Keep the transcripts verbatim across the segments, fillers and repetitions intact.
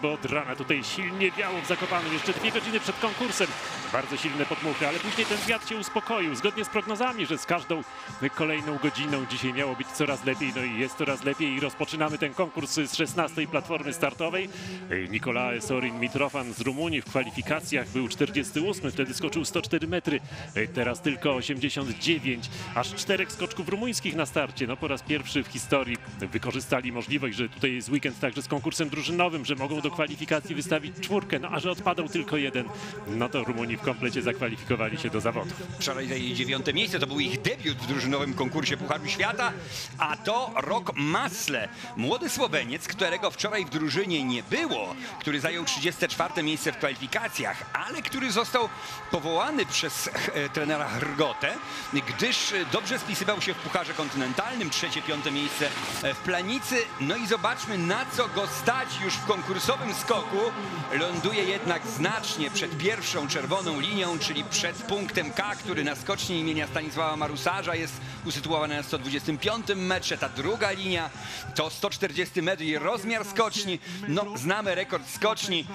bo od rana tutaj silnie wiało w Zakopanem. Jeszcze dwie godziny przed konkursem. Bardzo silne podmuchy, ale później ten wiatr się uspokoił. Zgodnie z prognozami, że z każdą kolejną godziną dzisiaj miało być coraz lepiej. No i jest coraz lepiej i rozpoczynamy ten konkurs z szesnastej platformy startowej. Nicolae Sorin Mitrofan z Rumunii w kwalifikacjach był czterdziesty ósmy, wtedy skoczył sto cztery metry. Teraz tylko osiemdziesiąt dziewięć. Aż czterech skoczków rumuńskich na starcie. No po raz pierwszy w historii wykorzystali możliwość, że tutaj jest weekend także z konkursem drużynowym, że mogą do kwalifikacji wystawić czwórkę, no a że odpadał tylko jeden, no to Rumuni w komplecie zakwalifikowali się do zawodów. Wczoraj zajęli dziewiąte miejsce, to był ich debiut w drużynowym konkursie Pucharu Świata, a to Rok Masle, młody Słoweniec, którego wczoraj w drużynie nie było, który zajął trzydzieste czwarte miejsce w kwalifikacjach, ale który został powołany przez e, trenera Hrgotę, gdyż dobrze spisywał się w Pucharze Kontynentalnym, trzecie, piąte miejsce w Planicy. No i zobaczmy, na co go stać już w konkursowym skoku. Ląduje jednak znacznie przed pierwszą czerwoną linią, czyli przed punktem K, który na skoczni imienia Stanisława Marusarza jest usytuowany na sto dwudziestym piątym metrze. Ta druga linia to sto czterdziesty metr i rozmiar skoczni. No, znamy rekord skoczni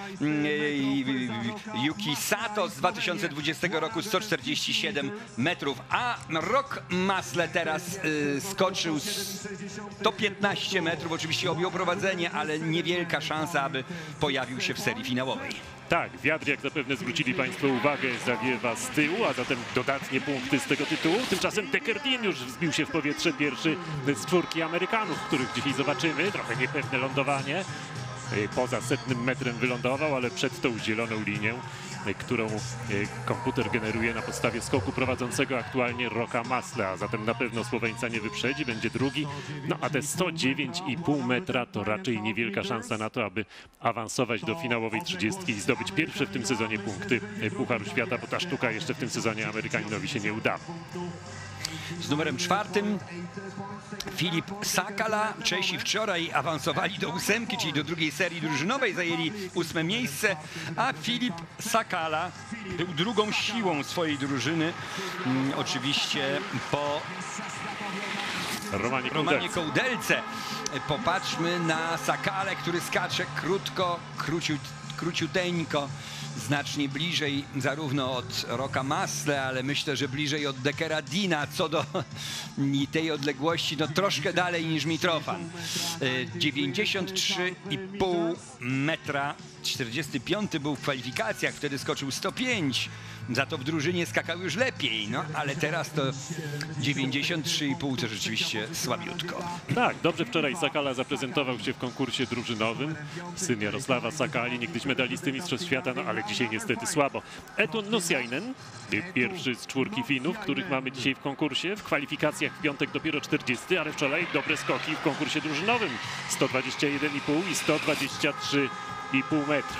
Yuki Sato z dwa tysiące dwudziestego roku, sto czterdzieści siedem metrów, a Rok Masle teraz y, skoczył sto piętnaście metrów. Oczywiście objął prowadzenie, ale niewielka szansa, aby pojawił się w serii finałowej. Tak, wiatr, jak zapewne zwrócili Państwo uwagę, zawiewa z tyłu, a zatem dodatnie punkty z tego tytułu. Tymczasem Dekerdien już wzbił się w powietrze pierwszy z czwórki Amerykanów, których dzisiaj zobaczymy. Trochę niepewne lądowanie. Poza setnym metrem wylądował, ale przed tą zieloną linią, którą komputer generuje na podstawie skoku prowadzącego aktualnie Roka Masle, a zatem na pewno Słoweńca nie wyprzedzi, będzie drugi. No a te sto dziewięć i pół metra to raczej niewielka szansa na to, aby awansować do finałowej trzydziestki i zdobyć pierwsze w tym sezonie punkty Pucharu Świata, bo ta sztuka jeszcze w tym sezonie Amerykaninowi się nie udała. Z numerem czwartym Filip Sakala. Czesi wczoraj awansowali do ósemki, czyli do drugiej serii drużynowej, zajęli ósme miejsce, a Filip Sakala był drugą siłą swojej drużyny, hmm, oczywiście po Romanie Romanie Kołdelce. Popatrzmy na Sakalę, który skacze krótko, króciut, króciuteńko, znacznie bliżej zarówno od Roka Masle, ale myślę, że bliżej od Dekerdina. Co do tej odległości, no troszkę dalej niż Mitrofan. dziewięćdziesiąt trzy i pół metra. czterdziesty piąty był w kwalifikacjach, wtedy skoczył sto pięć. Za to w drużynie skakał już lepiej, no ale teraz to dziewięćdziesiąt trzy i pół to rzeczywiście słabiutko. Tak, dobrze wczoraj Sakala zaprezentował się w konkursie drużynowym. Syn Jarosława Sakali, niegdyś medalisty Mistrzostw Świata, no ale dzisiaj niestety słabo. Etun Nusiainen, pierwszy z czwórki Finów, których mamy dzisiaj w konkursie. W kwalifikacjach w piątek dopiero czterdziesty, ale wczoraj dobre skoki w konkursie drużynowym. sto dwadzieścia jeden i pół i sto dwadzieścia trzy i pół metra.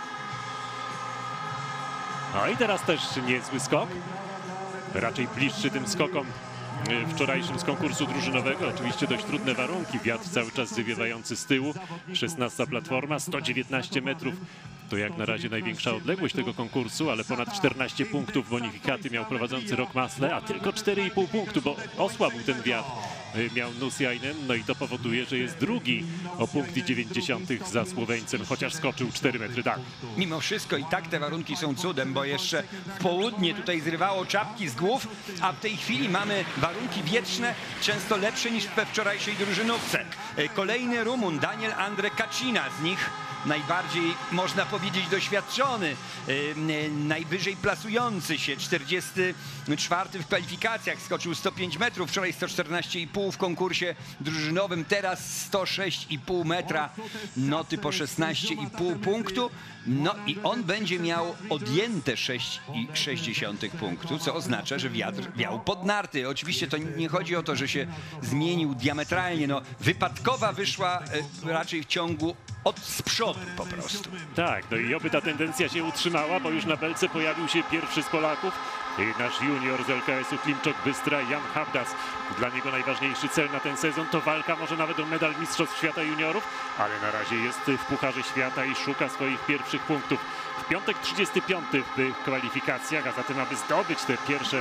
No i teraz też niezły skok, raczej bliższy tym skokom wczorajszym z konkursu drużynowego. Oczywiście dość trudne warunki, wiatr cały czas zawiewający z tyłu, szesnasta platforma, sto dziewiętnaście metrów. To jak na razie największa odległość tego konkursu, ale ponad czternaście punktów bonifikaty miał prowadzący Rok Masle, a tylko cztery i pół punktu, bo osłabł ten wiatr, miał Nusiainen, no i to powoduje, że jest drugi o punkty dziewięćdziesiątych za Słoweńcem, chociaż skoczył cztery metry dalej. Mimo wszystko i tak te warunki są cudem, bo jeszcze w południe tutaj zrywało czapki z głów, a w tej chwili mamy warunki wietrzne, często lepsze niż we wczorajszej drużynówce. Kolejny Rumun, Daniel Andre Kacina, z nich najbardziej, można powiedzieć, doświadczony, yy, najwyżej plasujący się, czterdziesty czwarty w kwalifikacjach, skoczył sto pięć metrów, wczoraj sto czternaście i pół w konkursie drużynowym, teraz sto sześć i pół metra, noty po szesnaście i pół punktu, no i on będzie miał odjęte sześć przecinek sześć punktu, co oznacza, że wiatr wiał pod narty. Oczywiście to nie chodzi o to, że się zmienił diametralnie, no wypadkowa wyszła yy, raczej w ciągu od z przodu po prostu. Tak, no i oby ta tendencja się utrzymała, bo już na belce pojawił się pierwszy z Polaków, nasz junior z L K S-u Klimczok Bystra, Jan Habdas. Dla niego najważniejszy cel na ten sezon to walka może nawet o medal Mistrzostw Świata Juniorów, ale na razie jest w Pucharze Świata i szuka swoich pierwszych punktów. W piątek trzydziesty piąty w kwalifikacjach, a zatem aby zdobyć te pierwsze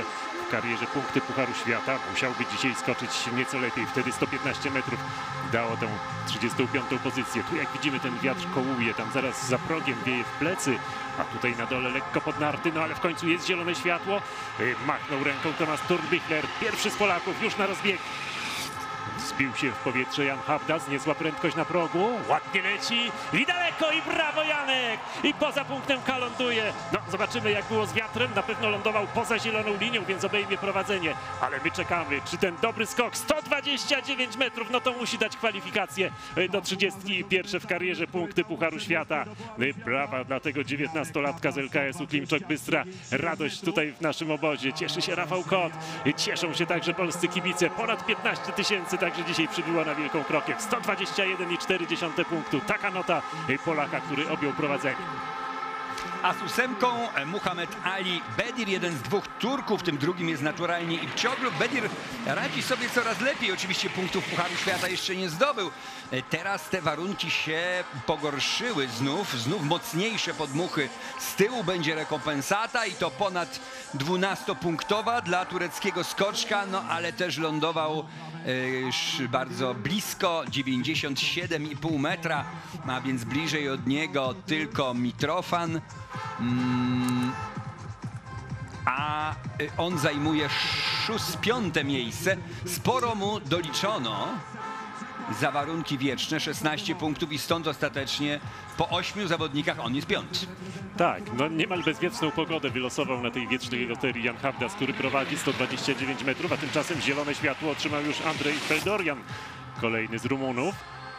w karierze punkty Pucharu Świata. Musiałby dzisiaj skoczyć nieco lepiej, wtedy sto piętnaście metrów dało tę trzydziestą piątą pozycję. Tu jak widzimy ten wiatr kołuje, tam zaraz za progiem wieje w plecy, a tutaj na dole lekko pod narty, no ale w końcu jest zielone światło. Machnął ręką Thomas Turnbichler, pierwszy z Polaków już na rozbieg. Zbił się w powietrze Jan Habdas, niezła prędkość na progu, ładnie leci i daleko, i brawo Janek! I poza punktem K ląduje. No zobaczymy jak było z wiatrem, na pewno lądował poza zieloną linią, więc obejmie prowadzenie. Ale my czekamy, czy ten dobry skok, sto dwadzieścia dziewięć metrów, no to musi dać kwalifikację do trzydziestki pierwszej w karierze punkty Pucharu Świata. Brawa dla tego dziewiętnastolatka z L K S-u Klimczok Bystra. Radość tutaj w naszym obozie, cieszy się Rafał Kot, cieszą się także polscy kibice, ponad piętnaście tysięcy, także dzisiaj przybyło na Wielką Krokiew. sto dwadzieścia jeden i cztery dziesiąte punktu. Taka nota Polaka, który objął prowadzenie. A z ósemką Muhammed Ali Bedir, jeden z dwóch Turków, tym drugim jest naturalnie Ipcioglu. Bedir radzi sobie coraz lepiej, oczywiście punktów Pucharu Świata jeszcze nie zdobył. Teraz te warunki się pogorszyły znów, znów mocniejsze podmuchy. Z tyłu będzie rekompensata i to ponad dwunastopunktowa dla tureckiego skoczka, no ale też lądował e, bardzo blisko, dziewięćdziesiąt siedem i pół metra, a więc bliżej od niego tylko Mitrofan. Mm, a on zajmuje szóste, piąte miejsce. Sporo mu doliczono za warunki wieczne, szesnaście punktów i stąd ostatecznie po ośmiu zawodnikach on jest piąty. Tak, no niemal bezwieczną pogodę wylosował na tej wiecznej loterii Jan Habdas, który prowadzi sto dwadzieścia dziewięć metrów, a tymczasem zielone światło otrzymał już Andrzej Feldorian, kolejny z Rumunów.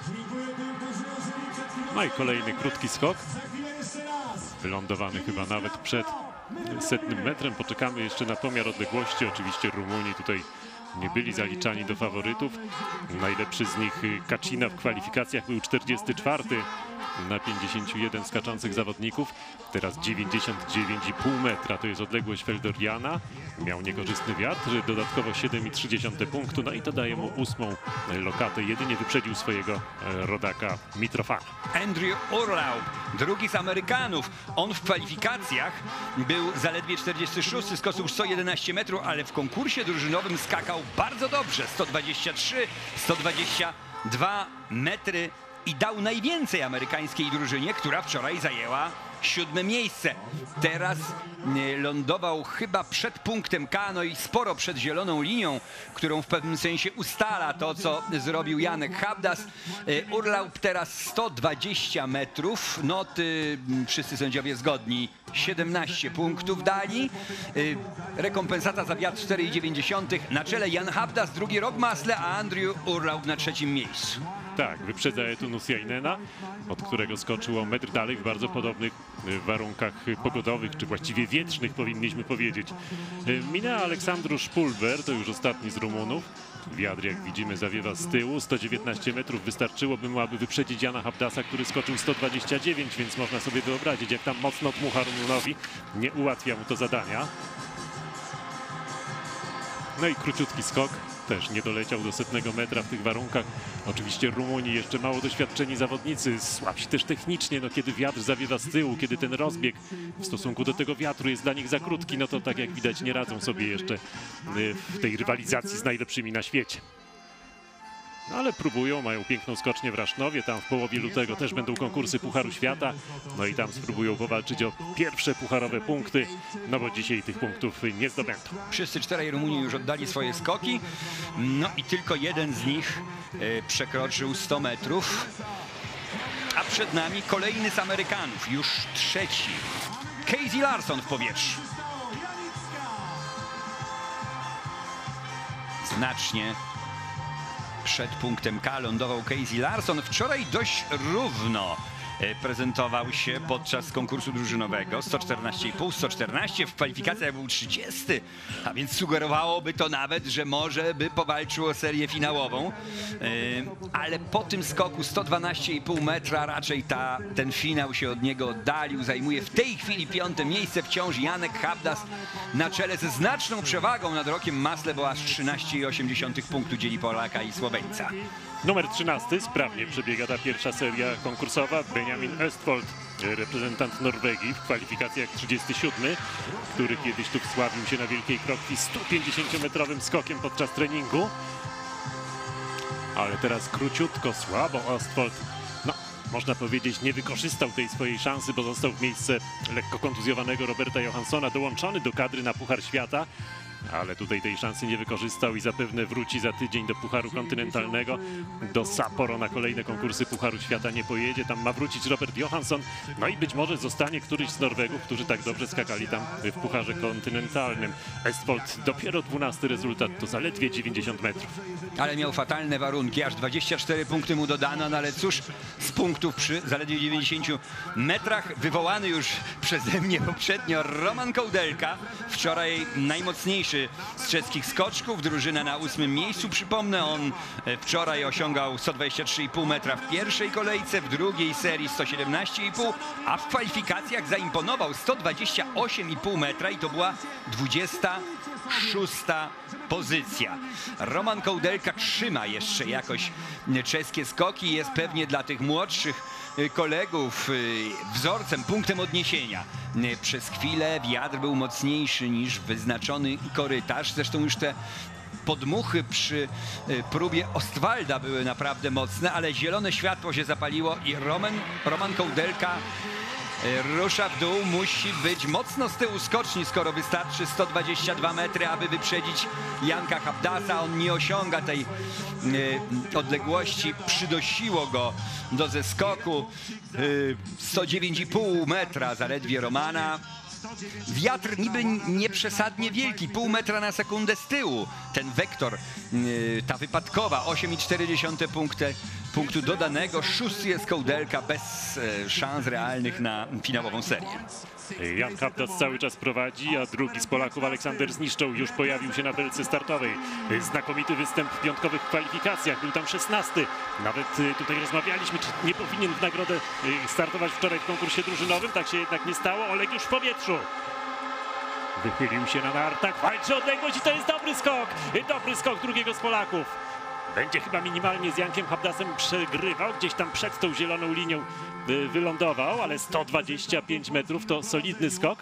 No i kolejny krótki skok, wylądowany chyba nawet przed setnym metrem. Poczekamy jeszcze na pomiar odległości. Oczywiście Rumuni tutaj nie byli zaliczani do faworytów. Najlepszy z nich Kacina w kwalifikacjach był czterdziesty czwarty na pięćdziesięciu jeden skaczących zawodników. Teraz dziewięćdziesiąt dziewięć i pół metra to jest odległość Feldoriana. Miał niekorzystny wiatr, dodatkowo siedem i trzy dziesiąte punktu, no i to daje mu ósmą lokatę. Jedynie wyprzedził swojego rodaka Mitrofana. Andrew Urlaub, drugi z Amerykanów. On w kwalifikacjach był zaledwie czterdziesty szósty, skoczył sto jedenaście metrów, ale w konkursie drużynowym skakał bardzo dobrze. sto dwadzieścia trzy, sto dwadzieścia dwa metry i dał najwięcej amerykańskiej drużynie, która wczoraj zajęła siódme miejsce. Teraz lądował chyba przed punktem K, no i sporo przed zieloną linią, którą w pewnym sensie ustala to, co zrobił Janek Habdas. Urlaub teraz sto dwadzieścia metrów, noty wszyscy sędziowie zgodni, siedemnaście punktów dali. Rekompensata za wiatr cztery i dziewięć dziesiątych. Na czele Jan Habdas, drugi rok Masle, a Andrew Urlaub na trzecim miejscu. Tak, wyprzedza Etunus Jainena, od którego skoczył o metr dalej w bardzo podobnych warunkach pogodowych, czy właściwie wietrznych powinniśmy powiedzieć. Minęła Aleksandru Szpulber, to już ostatni z Rumunów. Wiatr, jak widzimy, zawiewa z tyłu. sto dziewiętnaście metrów wystarczyłoby mu, aby wyprzedzić Jana Habdasa, który skoczył sto dwadzieścia dziewięć, więc można sobie wyobrazić, jak tam mocno dmucha Rumunowi. Nie ułatwia mu to zadania. No i króciutki skok. Też nie doleciał do setnego metra w tych warunkach. Oczywiście Rumuni jeszcze mało doświadczeni zawodnicy, słabsi też technicznie, no kiedy wiatr zawiewa z tyłu, kiedy ten rozbieg w stosunku do tego wiatru jest dla nich za krótki, no to tak jak widać nie radzą sobie jeszcze w tej rywalizacji z najlepszymi na świecie. No ale próbują, mają piękną skocznię w Rasznowie, tam w połowie lutego też będą konkursy Pucharu Świata, no i tam spróbują powalczyć o pierwsze pucharowe punkty, no bo dzisiaj tych punktów nie zdobędą. Wszyscy czterej Rumuni już oddali swoje skoki, no i tylko jeden z nich e, przekroczył sto metrów, a przed nami kolejny z Amerykanów, już trzeci, Casey Larson w powietrzu. Znacznie przed punktem K lądował Casey Larson. Wczoraj dość równo prezentował się podczas konkursu drużynowego. sto czternaście i pół, sto czternaście, w kwalifikacjach był trzydziesty, a więc sugerowałoby to nawet, że może by powalczył o serię finałową. Ale po tym skoku sto dwanaście i pół metra raczej ta, ten finał się od niego oddalił. Zajmuje w tej chwili piąte miejsce wciąż Janek Habdas na czele ze znaczną przewagą nad rokiem Masle, bo aż trzynaście i osiem dziesiątych punktu dzieli Polaka i Słoweńca. Numer trzynasty, sprawnie przebiega ta pierwsza seria konkursowa. Benjamin Östfold reprezentant Norwegii w kwalifikacjach trzydziesty siódmy, który kiedyś tu wsławił się na wielkiej krokwi sto pięćdziesięciometrowym skokiem podczas treningu. Ale teraz króciutko, słabo Ostfold, no można powiedzieć, nie wykorzystał tej swojej szansy, bo został w miejsce lekko kontuzjowanego Roberta Johanssona dołączony do kadry na Puchar Świata. Ale tutaj tej szansy nie wykorzystał i zapewne wróci za tydzień do Pucharu Kontynentalnego. Do Sapporo na kolejne konkursy Pucharu Świata nie pojedzie. Tam ma wrócić Robert Johansson. No i być może zostanie któryś z Norwegów, którzy tak dobrze skakali tam w Pucharze Kontynentalnym. Estfold dopiero dwunasty rezultat, to zaledwie dziewięćdziesiąt metrów. Ale miał fatalne warunki, aż dwadzieścia cztery punkty mu dodano, no ale cóż, z punktów przy zaledwie dziewięćdziesięciu metrach, wywołany już przeze mnie poprzednio Roman Koudelka, wczoraj najmocniejszy z czeskich skoczków, drużyna na ósmym miejscu. Przypomnę, on wczoraj osiągał sto dwadzieścia trzy i pół metra w pierwszej kolejce, w drugiej serii sto siedemnaście i pół, a w kwalifikacjach zaimponował sto dwadzieścia osiem i pół metra i to była dwudziesta szósta pozycja. Roman Koudelka trzyma jeszcze jakoś czeskie skoki, jest pewnie dla tych młodszych kolegów wzorcem, punktem odniesienia. Przez chwilę wiatr był mocniejszy niż wyznaczony korytarz. Zresztą już te podmuchy przy próbie Ostwalda były naprawdę mocne, ale zielone światło się zapaliło i Roman, Roman Koudelka rusza w dół. Musi być mocno z tyłu skoczni, skoro wystarczy sto dwadzieścia dwa metry, aby wyprzedzić Janka Habdasa. On nie osiąga tej y, odległości. Przydosiło go do zeskoku. Y, sto dziewięć i pół metra zaledwie Romana. Wiatr niby nieprzesadnie wielki, pół metra na sekundę z tyłu. Ten wektor, yy, ta wypadkowa, osiem i cztery dziesiąte punkty, punktu dodanego. Szósty jest Koudelka bez e, szans realnych na finałową serię. Jan Habdas cały czas prowadzi, a drugi z Polaków, Aleksander Zniszczoł, już pojawił się na belce startowej. Znakomity występ w piątkowych kwalifikacjach, był tam szesnasty. Nawet tutaj rozmawialiśmy, czy nie powinien w nagrodę startować wczoraj w konkursie drużynowym. Tak się jednak nie stało. Oleg już w powietrzu. Wychylił się na nartach, walczy odległość i to jest dobry skok. Dobry skok drugiego z Polaków. Będzie chyba minimalnie z Jankiem Habdasem przegrywał, gdzieś tam przed tą zieloną linią wylądował, ale sto dwadzieścia pięć metrów to solidny skok.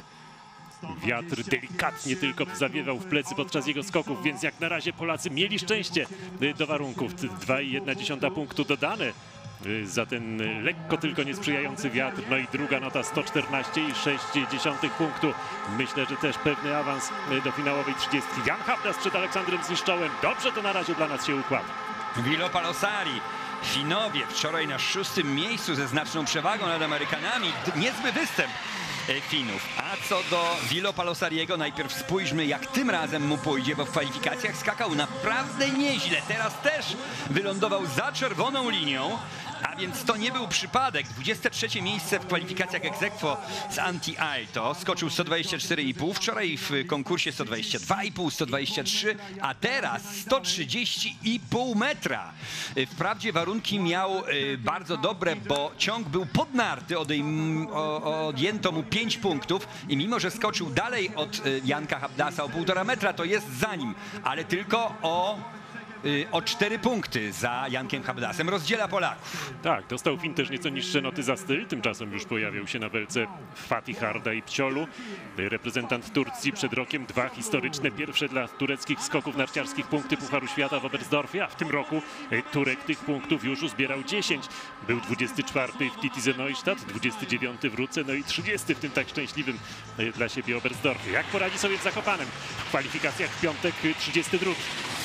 Wiatr delikatnie tylko zawiewał w plecy podczas jego skoków, więc jak na razie Polacy mieli szczęście do warunków. dwa i jedna dziesiąta punktu dodane za ten lekko tylko niesprzyjający wiatr. No i druga nota sto czternaście i sześć dziesiątych punktu. Myślę, że też pewny awans do finałowej trzydziestki. Jan Habdas przed Aleksandrem Zniszczołem. Dobrze to na razie dla nas się układa. Vilo Palosari. Finowie wczoraj na szóstym miejscu ze znaczną przewagą nad Amerykanami. Niezły występ Finów. A co do Vilo Palosariego, najpierw spójrzmy, jak tym razem mu pójdzie, bo w kwalifikacjach skakał naprawdę nieźle. Teraz też wylądował za czerwoną linią, a więc to nie był przypadek. dwudzieste trzecie miejsce w kwalifikacjach ex aequo z Anti-Alto. Skoczył sto dwadzieścia cztery i pół, wczoraj w konkursie sto dwadzieścia dwa i pół, sto dwadzieścia trzy, a teraz sto trzydzieści i pół metra. Wprawdzie warunki miał bardzo dobre, bo ciąg był podnarty, odejm- odjęto mu pięć punktów i mimo, że skoczył dalej od Janka Habdasa o półtora metra, to jest za nim, ale tylko o o cztery punkty za Jankiem Habdasem. Rozdziela Polaków. Tak, dostał Fin też nieco niższe noty za styl. Tymczasem już pojawił się na belce Fatih Arda i Pciolu. Reprezentant Turcji przed rokiem dwa historyczne pierwsze dla tureckich skoków narciarskich punkty Pucharu Świata w Oberstdorfie, a w tym roku Turek tych punktów już uzbierał dziesięć. Był dwudziesty czwarty w Titisee Neustadt, dwudziesty dziewiąty w Ruce, no i trzydziesty w tym tak szczęśliwym dla siebie Oberstdorfie. Jak poradzi sobie w Zakopanem? W kwalifikacjach w piątek trzydziesty drugi.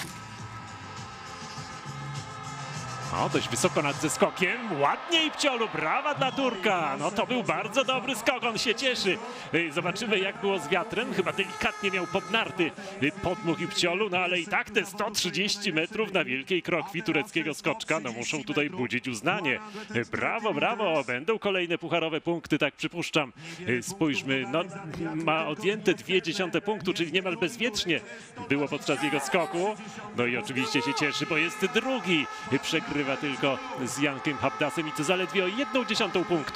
No, dość wysoko nad zeskokiem, ładnie i Pciolu, brawa dla Turka. No to był bardzo dobry skok, on się cieszy. Zobaczymy, jak było z wiatrem, chyba delikatnie miał podnarty podmuch i Pciolu, no ale i tak te sto trzydzieści metrów na wielkiej krokwi tureckiego skoczka, no muszą tutaj budzić uznanie. Brawo, brawo, będą kolejne pucharowe punkty, tak przypuszczam. Spójrzmy, no ma odjęte dwie dziesiąte punktu, czyli niemal bezwietrznie było podczas jego skoku. No i oczywiście się cieszy, bo jest drugi, przegrywa tylko z Jankiem Habdasem i to zaledwie o jedną dziesiątą punktu.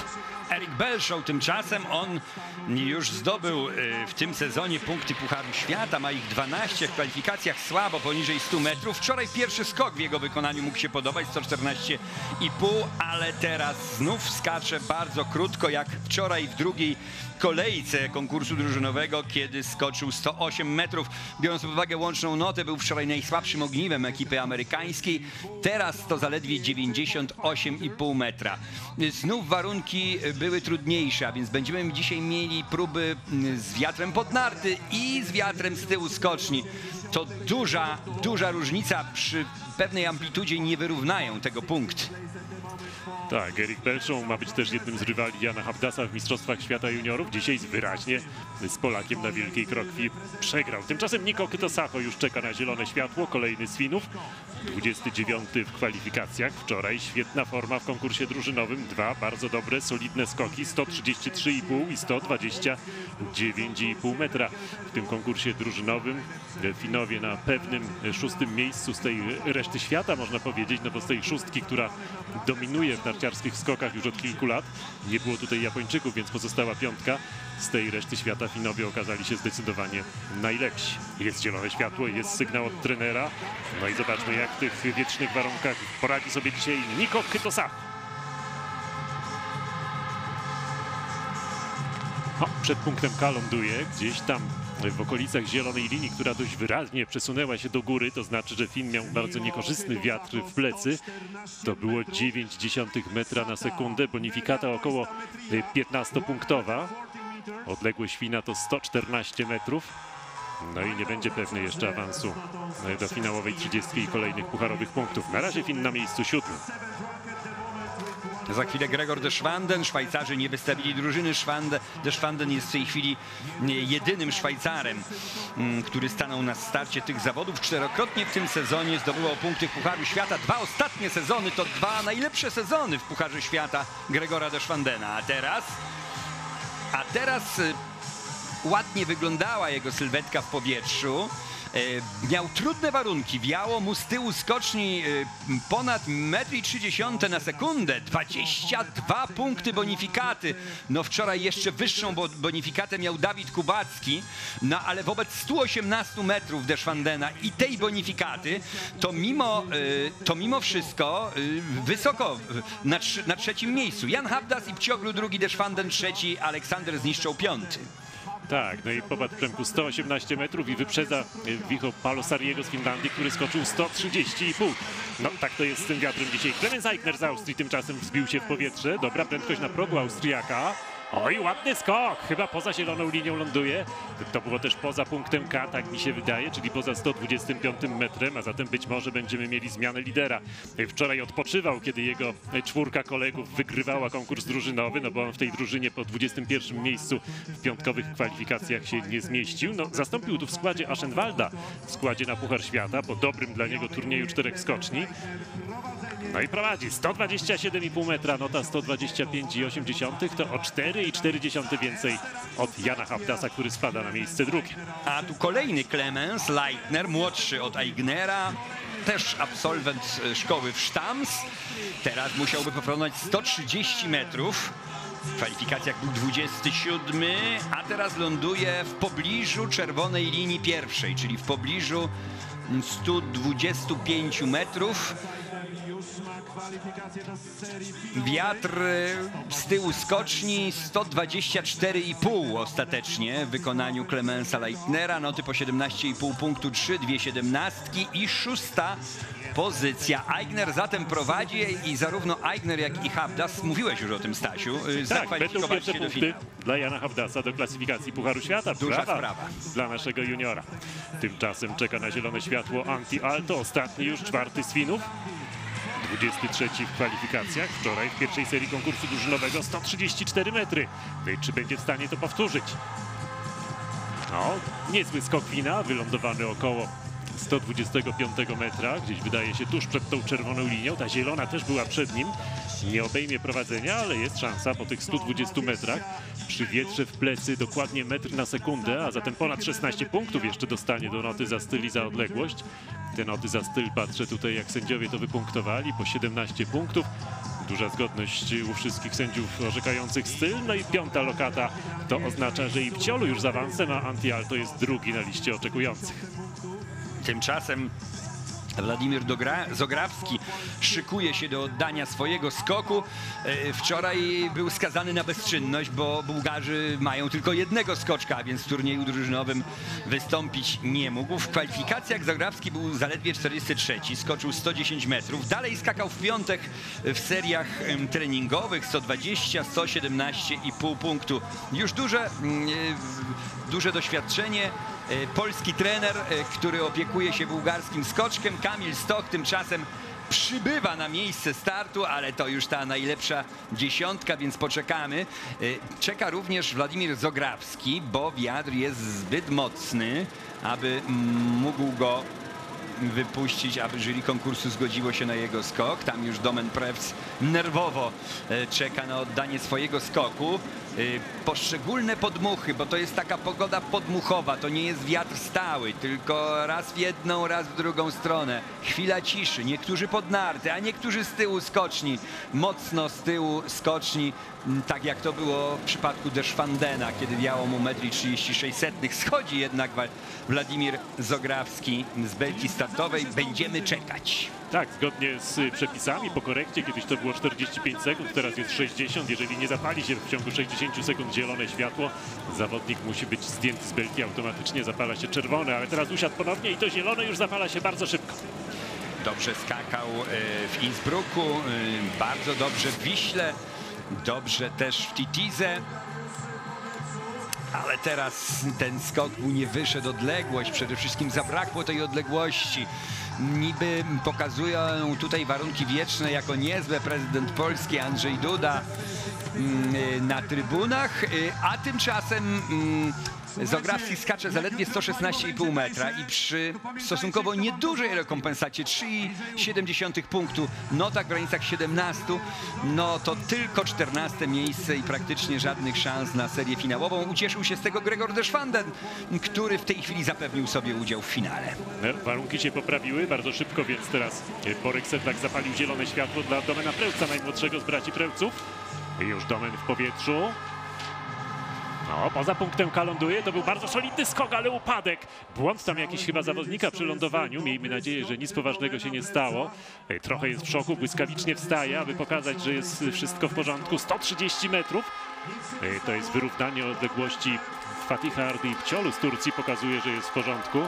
Eric Belshaw tymczasem, on już zdobył w tym sezonie punkty Pucharu Świata, ma ich dwanaście w kwalifikacjach, słabo poniżej stu metrów. Wczoraj pierwszy skok w jego wykonaniu mógł się podobać, sto czternaście i pół, ale teraz znów skacze bardzo krótko, jak wczoraj w drugiej kolejce konkursu drużynowego, kiedy skoczył sto osiem metrów. Biorąc pod uwagę łączną notę, był wczoraj najsłabszym ogniwem ekipy amerykańskiej. Teraz to zaledwie dziewięćdziesiąt osiem i pół metra. Znów warunki były trudniejsze, a więc będziemy dzisiaj mieli próby z wiatrem pod narty i z wiatrem z tyłu skoczni. To duża, duża różnica. Przy pewnej amplitudzie nie wyrównają tego punktu. Tak, Eric Belshaw ma być też jednym z rywali Jana Habdasa w Mistrzostwach Świata Juniorów. Dzisiaj wyraźnie z Polakiem na Wielkiej Krokwi przegrał. Tymczasem Niko Kytosacho już czeka na zielone światło. Kolejny z Finów. dwudziesty dziewiąty w kwalifikacjach. Wczoraj świetna forma w konkursie drużynowym. Dwa bardzo dobre, solidne skoki. sto trzydzieści trzy i pół i sto dwadzieścia dziewięć i pół metra w tym konkursie drużynowym. Finowie na pewnym szóstym miejscu z tej reszty świata, można powiedzieć, no bo z tej szóstki, która dominuje w narciarskich skokach już od kilku lat. Nie było tutaj Japończyków, więc pozostała piątka. Z tej reszty świata Finowie okazali się zdecydowanie najlepsi. Jest zielone światło, jest sygnał od trenera. No i zobaczmy, jak w tych wietrznych warunkach poradzi sobie dzisiaj Niko Kytosacho. O, przed punktem K ląduje, gdzieś tam w okolicach zielonej linii, która dość wyraźnie przesunęła się do góry. To znaczy, że Fin miał bardzo niekorzystny wiatr w plecy. To było dziewięć dziesiątych metra na sekundę. Bonifikata około piętnastopunktowa. Odległość Fina to sto czternaście metrów. No i nie będzie pewny jeszcze awansu do finałowej trzydziestki i kolejnych pucharowych punktów. Na razie Fin na miejscu siódmym. Za chwilę Gregor de Schwanden. Szwajcarzy nie wystawili drużyny. Schwanden, de Schwanden jest w tej chwili jedynym Szwajcarem, który stanął na starcie tych zawodów. Czterokrotnie w tym sezonie zdobywał punkty w Pucharu Świata. Dwa ostatnie sezony to dwa najlepsze sezony w Pucharze Świata Gregora de Schwandena. A teraz... A teraz ładnie wyglądała jego sylwetka w powietrzu. Miał trudne warunki, wiało mu z tyłu skoczni ponad metr trzydzieści na sekundę, dwadzieścia dwa punkty bonifikaty. No wczoraj jeszcze wyższą bonifikatę miał Dawid Kubacki, no ale wobec stu osiemnastu metrów de Schwandena i tej bonifikaty, to mimo, to mimo wszystko wysoko na, na trzecim miejscu. Jan Habdas i Pcioglu drugi, de Schwanden trzeci, Aleksander Zniszczał piąty. Tak, no i popatrz, Przemku, sto osiemnaście metrów i wyprzedza Viho Palosariego z Finlandii, który skoczył sto trzydzieści i pół. No tak to jest z tym wiatrem dzisiaj. Clemens Eigner z Austrii tymczasem wzbił się w powietrze. Dobra prędkość na progu Austriaka. Oj, ładny skok! Chyba poza zieloną linią ląduje. To było też poza punktem K, tak mi się wydaje, czyli poza sto dwudziestym piątym metrem, a zatem być może będziemy mieli zmianę lidera. Wczoraj odpoczywał, kiedy jego czwórka kolegów wygrywała konkurs drużynowy, no bo on w tej drużynie po dwudziestym pierwszym miejscu w piątkowych kwalifikacjach się nie zmieścił. No, zastąpił tu w składzie Aschenwalda, w składzie na Puchar Świata, po dobrym dla niego turnieju czterech skoczni. No i prowadzi sto dwadzieścia siedem i pół metra, nota sto dwadzieścia pięć i osiem dziesiątych, to o cztery i cztery dziesiąte więcej od Jana Habdasa, który spada na miejsce drugie. A tu kolejny Clemens Leitner, młodszy od Eignera, też absolwent szkoły w Stams. Teraz musiałby pokonać sto trzydzieści metrów. W kwalifikacjach był dwudziesty siódmy, a teraz ląduje w pobliżu czerwonej linii pierwszej, czyli w pobliżu stu dwudziestu pięciu metrów. Wiatr z tyłu skoczni sto dwadzieścia cztery i pół ostatecznie w wykonaniu Clemensa Leitnera. Noty po siedemnaście i pół punktu, trzy, dwie siedemnastki i szósta pozycja. Eigner zatem prowadzi i zarówno Eigner, jak i Habdas, mówiłeś już o tym, Stasiu, tak, będą pierwsze punkty dla Jana Habdasa do klasyfikacji Pucharu Świata. Duża Brawa sprawa dla naszego juniora. Tymczasem czeka na zielone światło Antti Aalto, ostatni już, czwarty z Finów. dwudziesty trzeci w kwalifikacjach. Wczoraj w pierwszej serii konkursu drużynowego sto trzydzieści cztery metry. No i czy będzie w stanie to powtórzyć? No, niezły skok Fina, wylądowany około sto dwudziestego piątego metra, gdzieś wydaje się tuż przed tą czerwoną linią. Ta zielona też była przed nim. Nie obejmie prowadzenia, ale jest szansa po tych stu dwudziestu metrach. Przy wietrze w plecy dokładnie metr na sekundę, a zatem ponad szesnaście punktów jeszcze dostanie do noty za styl i za odległość. Te noty za styl, patrzę tutaj, jak sędziowie to wypunktowali, po siedemnaście punktów. Duża zgodność u wszystkich sędziów orzekających styl. No i piąta lokata to oznacza, że i w ciolu już z awansem, a Antialto jest drugi na liście oczekujących. Tymczasem Władimir Dogra- Zografski szykuje się do oddania swojego skoku. E, Wczoraj był skazany na bezczynność, bo Bułgarzy mają tylko jednego skoczka, a więc w turnieju drużynowym wystąpić nie mógł. W kwalifikacjach Zografski był zaledwie czterdziesty trzeci, skoczył sto dziesięć metrów. Dalej skakał w piątek w seriach em, treningowych sto dwadzieścia, sto siedemnaście i pół punktu. Już duże, mm, e, duże doświadczenie. E, Polski trener, e, który opiekuje się bułgarskim skoczkiem, Kamil Stoch, tymczasem przybywa na miejsce startu, ale to już ta najlepsza dziesiątka, więc poczekamy. E, Czeka również Władimir Zografski, bo wiatr jest zbyt mocny, aby mógł go wypuścić, aby jury konkursu zgodziło się na jego skok. Tam już Domen Prevc nerwowo e, czeka na oddanie swojego skoku. E, Poszczególne podmuchy, bo to jest taka pogoda podmuchowa, to nie jest wiatr stały, tylko raz w jedną, raz w drugą stronę. Chwila ciszy, niektórzy pod narty, a niektórzy z tyłu skoczni, mocno z tyłu skoczni, tak jak to było w przypadku Deschwandena, kiedy wiało mu metr trzydzieści sześć setnych. Schodzi jednak Władimir Zografski z belki startowej. Będziemy czekać. Tak, zgodnie z przepisami po korekcie, kiedyś to było czterdzieści pięć sekund, teraz jest sześćdziesiąt. Jeżeli nie zapali się w ciągu sześćdziesięciu sekund zielone światło, zawodnik musi być zdjęty z belki, automatycznie zapala się czerwone, ale teraz usiadł ponownie i to zielone już zapala się bardzo szybko. Dobrze skakał w Innsbrucku, bardzo dobrze w Wiśle, dobrze też w Titize. Ale teraz ten skok mu nie wyszedł, odległość, przede wszystkim zabrakło tej odległości. Niby pokazują tutaj warunki wieczne jako niezłe prezydent Polski Andrzej Duda na trybunach, a tymczasem Zografski skacze zaledwie sto szesnaście i pół metra i przy stosunkowo niedużej rekompensacie trzy przecinek siedem punktu, nota w granicach siedemnastu, no to tylko czternaste miejsce i praktycznie żadnych szans na serię finałową. Ucieszył się z tego Gregor Deschwanden, który w tej chwili zapewnił sobie udział w finale. Warunki się poprawiły bardzo szybko, więc teraz Borek Sedlak zapalił zielone światło dla Domena Prevca, najmłodszego z braci Prevców. I już Domen w powietrzu. No, poza punktem ląduje, to był bardzo solidny skok, ale upadek. Błąd tam jakiś chyba zawodnika przy lądowaniu. Miejmy nadzieję, że nic poważnego się nie stało. Trochę jest w szoku, błyskawicznie wstaje, aby pokazać, że jest wszystko w porządku. sto trzydzieści metrów. To jest wyrównanie odległości Fatiha Ardy i Pciolu z Turcji. Pokazuje, że jest w porządku.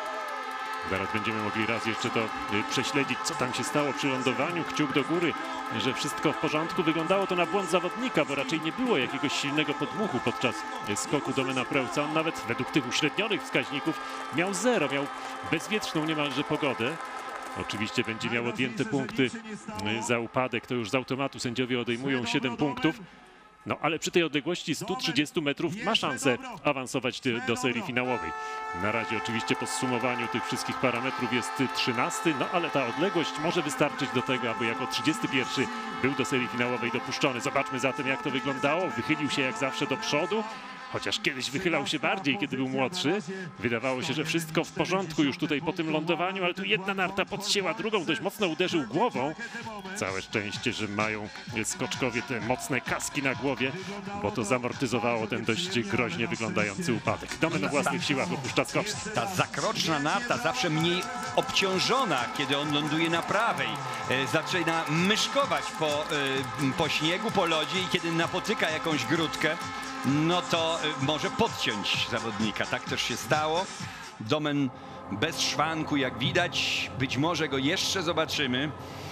Zaraz będziemy mogli raz jeszcze to prześledzić, co tam się stało przy lądowaniu. Kciuk do góry, że wszystko w porządku. Wyglądało to na błąd zawodnika, bo raczej nie było jakiegoś silnego podmuchu podczas skoku Domena Prevca. On nawet według tych uśrednionych wskaźników miał zero, miał bezwietrzną niemalże pogodę. Oczywiście będzie miał odjęte punkty za upadek, to już z automatu sędziowie odejmują siedem punktów. No ale przy tej odległości stu trzydziestu metrów ma szansę awansować do serii finałowej. Na razie oczywiście po zsumowaniu tych wszystkich parametrów jest trzynasty, no ale ta odległość może wystarczyć do tego, aby jako trzydziesty pierwszy był do serii finałowej dopuszczony. Zobaczmy zatem, jak to wyglądało. Wychylił się jak zawsze do przodu. Chociaż kiedyś wychylał się bardziej, kiedy był młodszy. Wydawało się, że wszystko w porządku już tutaj po tym lądowaniu, ale tu jedna narta podcięła drugą, dość mocno uderzył głową. Całe szczęście, że mają skoczkowie te mocne kaski na głowie, bo to zamortyzowało ten dość groźnie wyglądający upadek. Domen o własnych siłach opuszcza skocznię. Ta zakroczna narta zawsze mniej obciążona, kiedy on ląduje na prawej. E, zaczyna myszkować po, e, po śniegu, po lodzie i kiedy napotyka jakąś grudkę, no to może podciąć zawodnika. Tak też się stało. Domen bez szwanku, jak widać. Być może go jeszcze zobaczymy.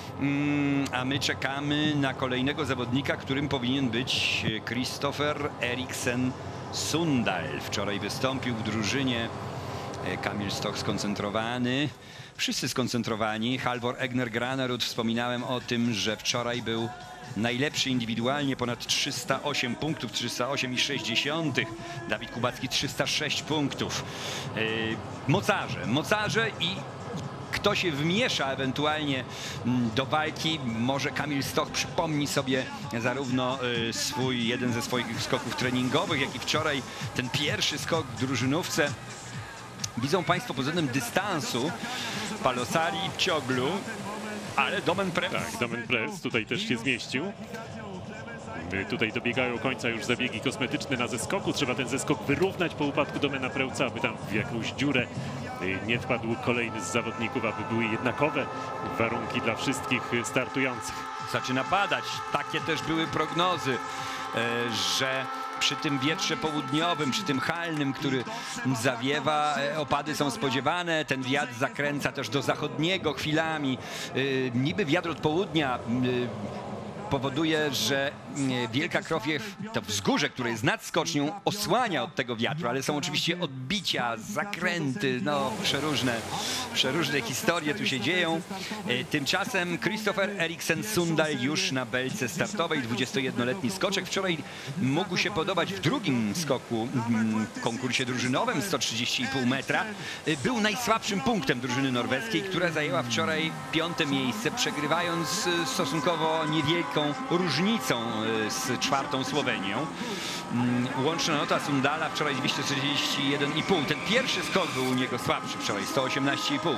Mm, a my czekamy na kolejnego zawodnika, którym powinien być Kristoffer Eriksen Sundal. Wczoraj wystąpił w drużynie. Kamil Stoch skoncentrowany. Wszyscy skoncentrowani. Halvor Egner Granerud, wspominałem o tym, że wczoraj był najlepszy indywidualnie, ponad trzysta osiem punktów, trzysta osiem i sześć dziesiątych. Dawid Kubacki trzysta sześć punktów. Yy, mocarze, mocarze i kto się wmiesza ewentualnie do walki, może Kamil Stoch przypomni sobie zarówno yy, swój, jeden ze swoich skoków treningowych, jak i wczoraj ten pierwszy skok w drużynówce. Widzą Państwo pod względem dystansu Palosari i Pcioglu. ale Domen Press. Tak, Domen Press tutaj też się zmieścił. Tutaj dobiegają końca już zabiegi kosmetyczne na zeskoku. Trzeba ten zeskok wyrównać po upadku Domena Preuca, aby tam w jakąś dziurę nie wpadł kolejny z zawodników, aby były jednakowe warunki dla wszystkich startujących. Zaczyna padać. Takie też były prognozy, że przy tym wietrze południowym, przy tym halnym, który zawiewa, opady są spodziewane. Ten wiatr zakręca też do zachodniego chwilami. Niby wiatr od południa powoduje, że Wielka Krowiew, to wzgórze, które jest nad skocznią, osłania od tego wiatru, ale są oczywiście odbicia, zakręty, no przeróżne, przeróżne historie tu się dzieją. Tymczasem Christopher Eriksen Sundal już na belce startowej, dwudziestojednoletni skoczek. Wczoraj mógł się podobać w drugim skoku w konkursie drużynowym, sto trzydzieści i pół metra. Był najsłabszym punktem drużyny norweskiej, która zajęła wczoraj piąte miejsce, przegrywając stosunkowo niewielką różnicą z czwartą Słowenią. Łączna nota Sundala wczoraj dwieście czterdzieści jeden i pół. Ten pierwszy skok był u niego słabszy wczoraj, sto osiemnaście i pół.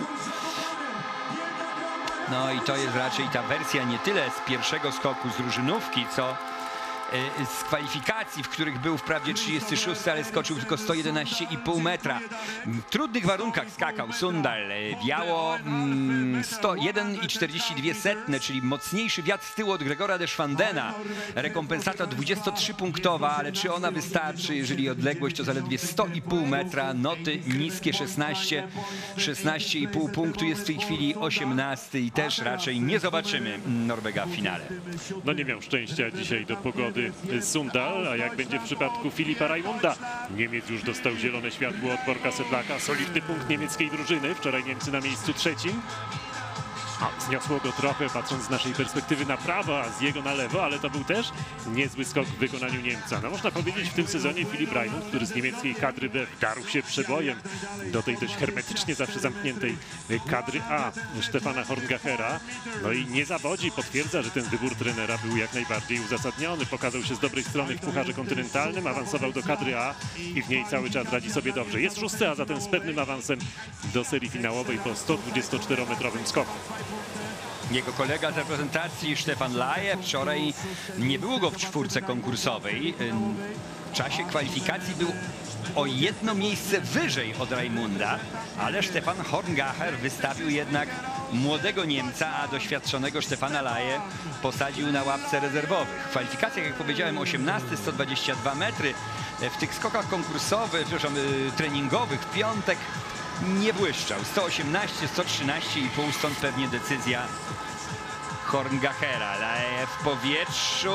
No i to jest raczej ta wersja nie tyle z pierwszego skoku z drużynówki, co z kwalifikacji, w których był wprawdzie trzydziesty szósty, ale skoczył tylko sto jedenaście i pół metra. W trudnych warunkach skakał Sundal. Wiało sto jeden i czterdzieści dwie setne, czyli mocniejszy wiatr z tyłu od Gregora de Schwandena. Rekompensata dwudziestotrzypunktowa, ale czy ona wystarczy, jeżeli odległość to zaledwie sto i pół metra? Noty niskie, szesnaście, szesnaście i pół punktu, jest w tej chwili osiemnasty i też raczej nie zobaczymy Norwega w finale. No nie miał szczęścia dzisiaj do pogody Sundal, a jak będzie w przypadku Filipa Raimunda? Niemiec już dostał zielone światło od Borka Sedlaka. Solidny punkt niemieckiej drużyny. Wczoraj Niemcy na miejscu trzecim. A, zniosło go trochę, patrząc z naszej perspektywy na prawo, a z jego na lewo, ale to był też niezły skok w wykonaniu Niemca. No można powiedzieć w tym sezonie Filip Raimund, który z niemieckiej kadry B wdarł się przebojem do tej dość hermetycznie zawsze zamkniętej kadry A Stefana Horngachera. No i nie zawodzi, potwierdza, że ten wybór trenera był jak najbardziej uzasadniony. Pokazał się z dobrej strony w Pucharze Kontynentalnym, awansował do kadry A i w niej cały czas radzi sobie dobrze. Jest szósty, a zatem z pewnym awansem do serii finałowej po sto dwudziestoczterometrowym skoku. Jego kolega z reprezentacji Stefan Laje, wczoraj nie było go w czwórce konkursowej. W czasie kwalifikacji był o jedno miejsce wyżej od Raimunda, ale Stefan Horngacher wystawił jednak młodego Niemca, a doświadczonego Stefana Laje posadził na ławce rezerwowych. W kwalifikacjach, jak powiedziałem, osiemnasty, sto dwadzieścia dwa metry. W tych skokach konkursowych, przepraszam, treningowych w piątek nie błyszczał. sto osiemnaście, sto trzynaście i pół, stąd pewnie decyzja Horngachera. Laje w powietrzu,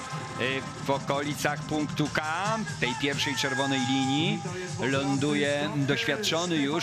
w okolicach punktu K, tej pierwszej czerwonej linii, ląduje doświadczony już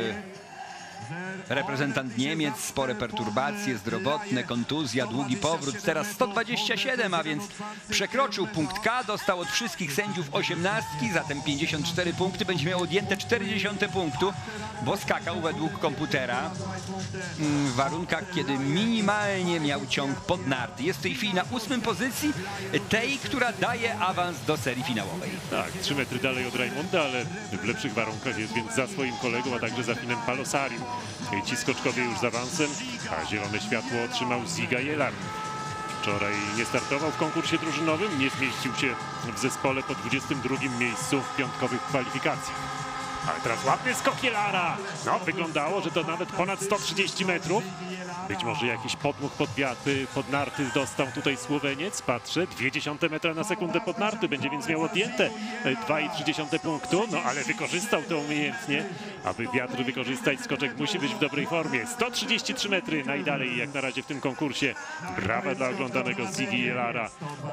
reprezentant Niemiec. Spore perturbacje zdrowotne, kontuzja, długi powrót. Teraz sto dwadzieścia siedem, a więc przekroczył punkt K, dostał od wszystkich sędziów osiemnastki, zatem pięćdziesiąt cztery punkty, będzie miał odjęte czterdzieści punktu, bo skakał według komputera w warunkach, kiedy minimalnie miał ciąg pod narty. Jest w tej chwili na ósmym pozycji, tej, która daje awans do serii finałowej. Tak, trzy metry dalej od Raimunda, ale w lepszych warunkach jest więc za swoim kolegą, a także za Finem Palosarim. Ci skoczkowie już z awansem, a zielone światło otrzymał Ziga Jelar. Wczoraj nie startował w konkursie drużynowym, nie zmieścił się w zespole po dwudziestym drugim miejscu w piątkowych kwalifikacjach. Ale teraz ładny skok Jelara. No, wyglądało, że to nawet ponad sto trzydzieści metrów. Być może jakiś podmuch pod wiatry, pod narty dostał tutaj Słoweniec. Patrzę, dwie dziesiąte metra na sekundę pod narty. Będzie więc miał odjęte dwa i trzy dziesiąte punktu. No ale wykorzystał to umiejętnie. Aby wiatr wykorzystać, skoczek musi być w dobrej formie. sto trzydzieści trzy metry najdalej jak na razie w tym konkursie. Brawa dla oglądanego Zigi Jelara,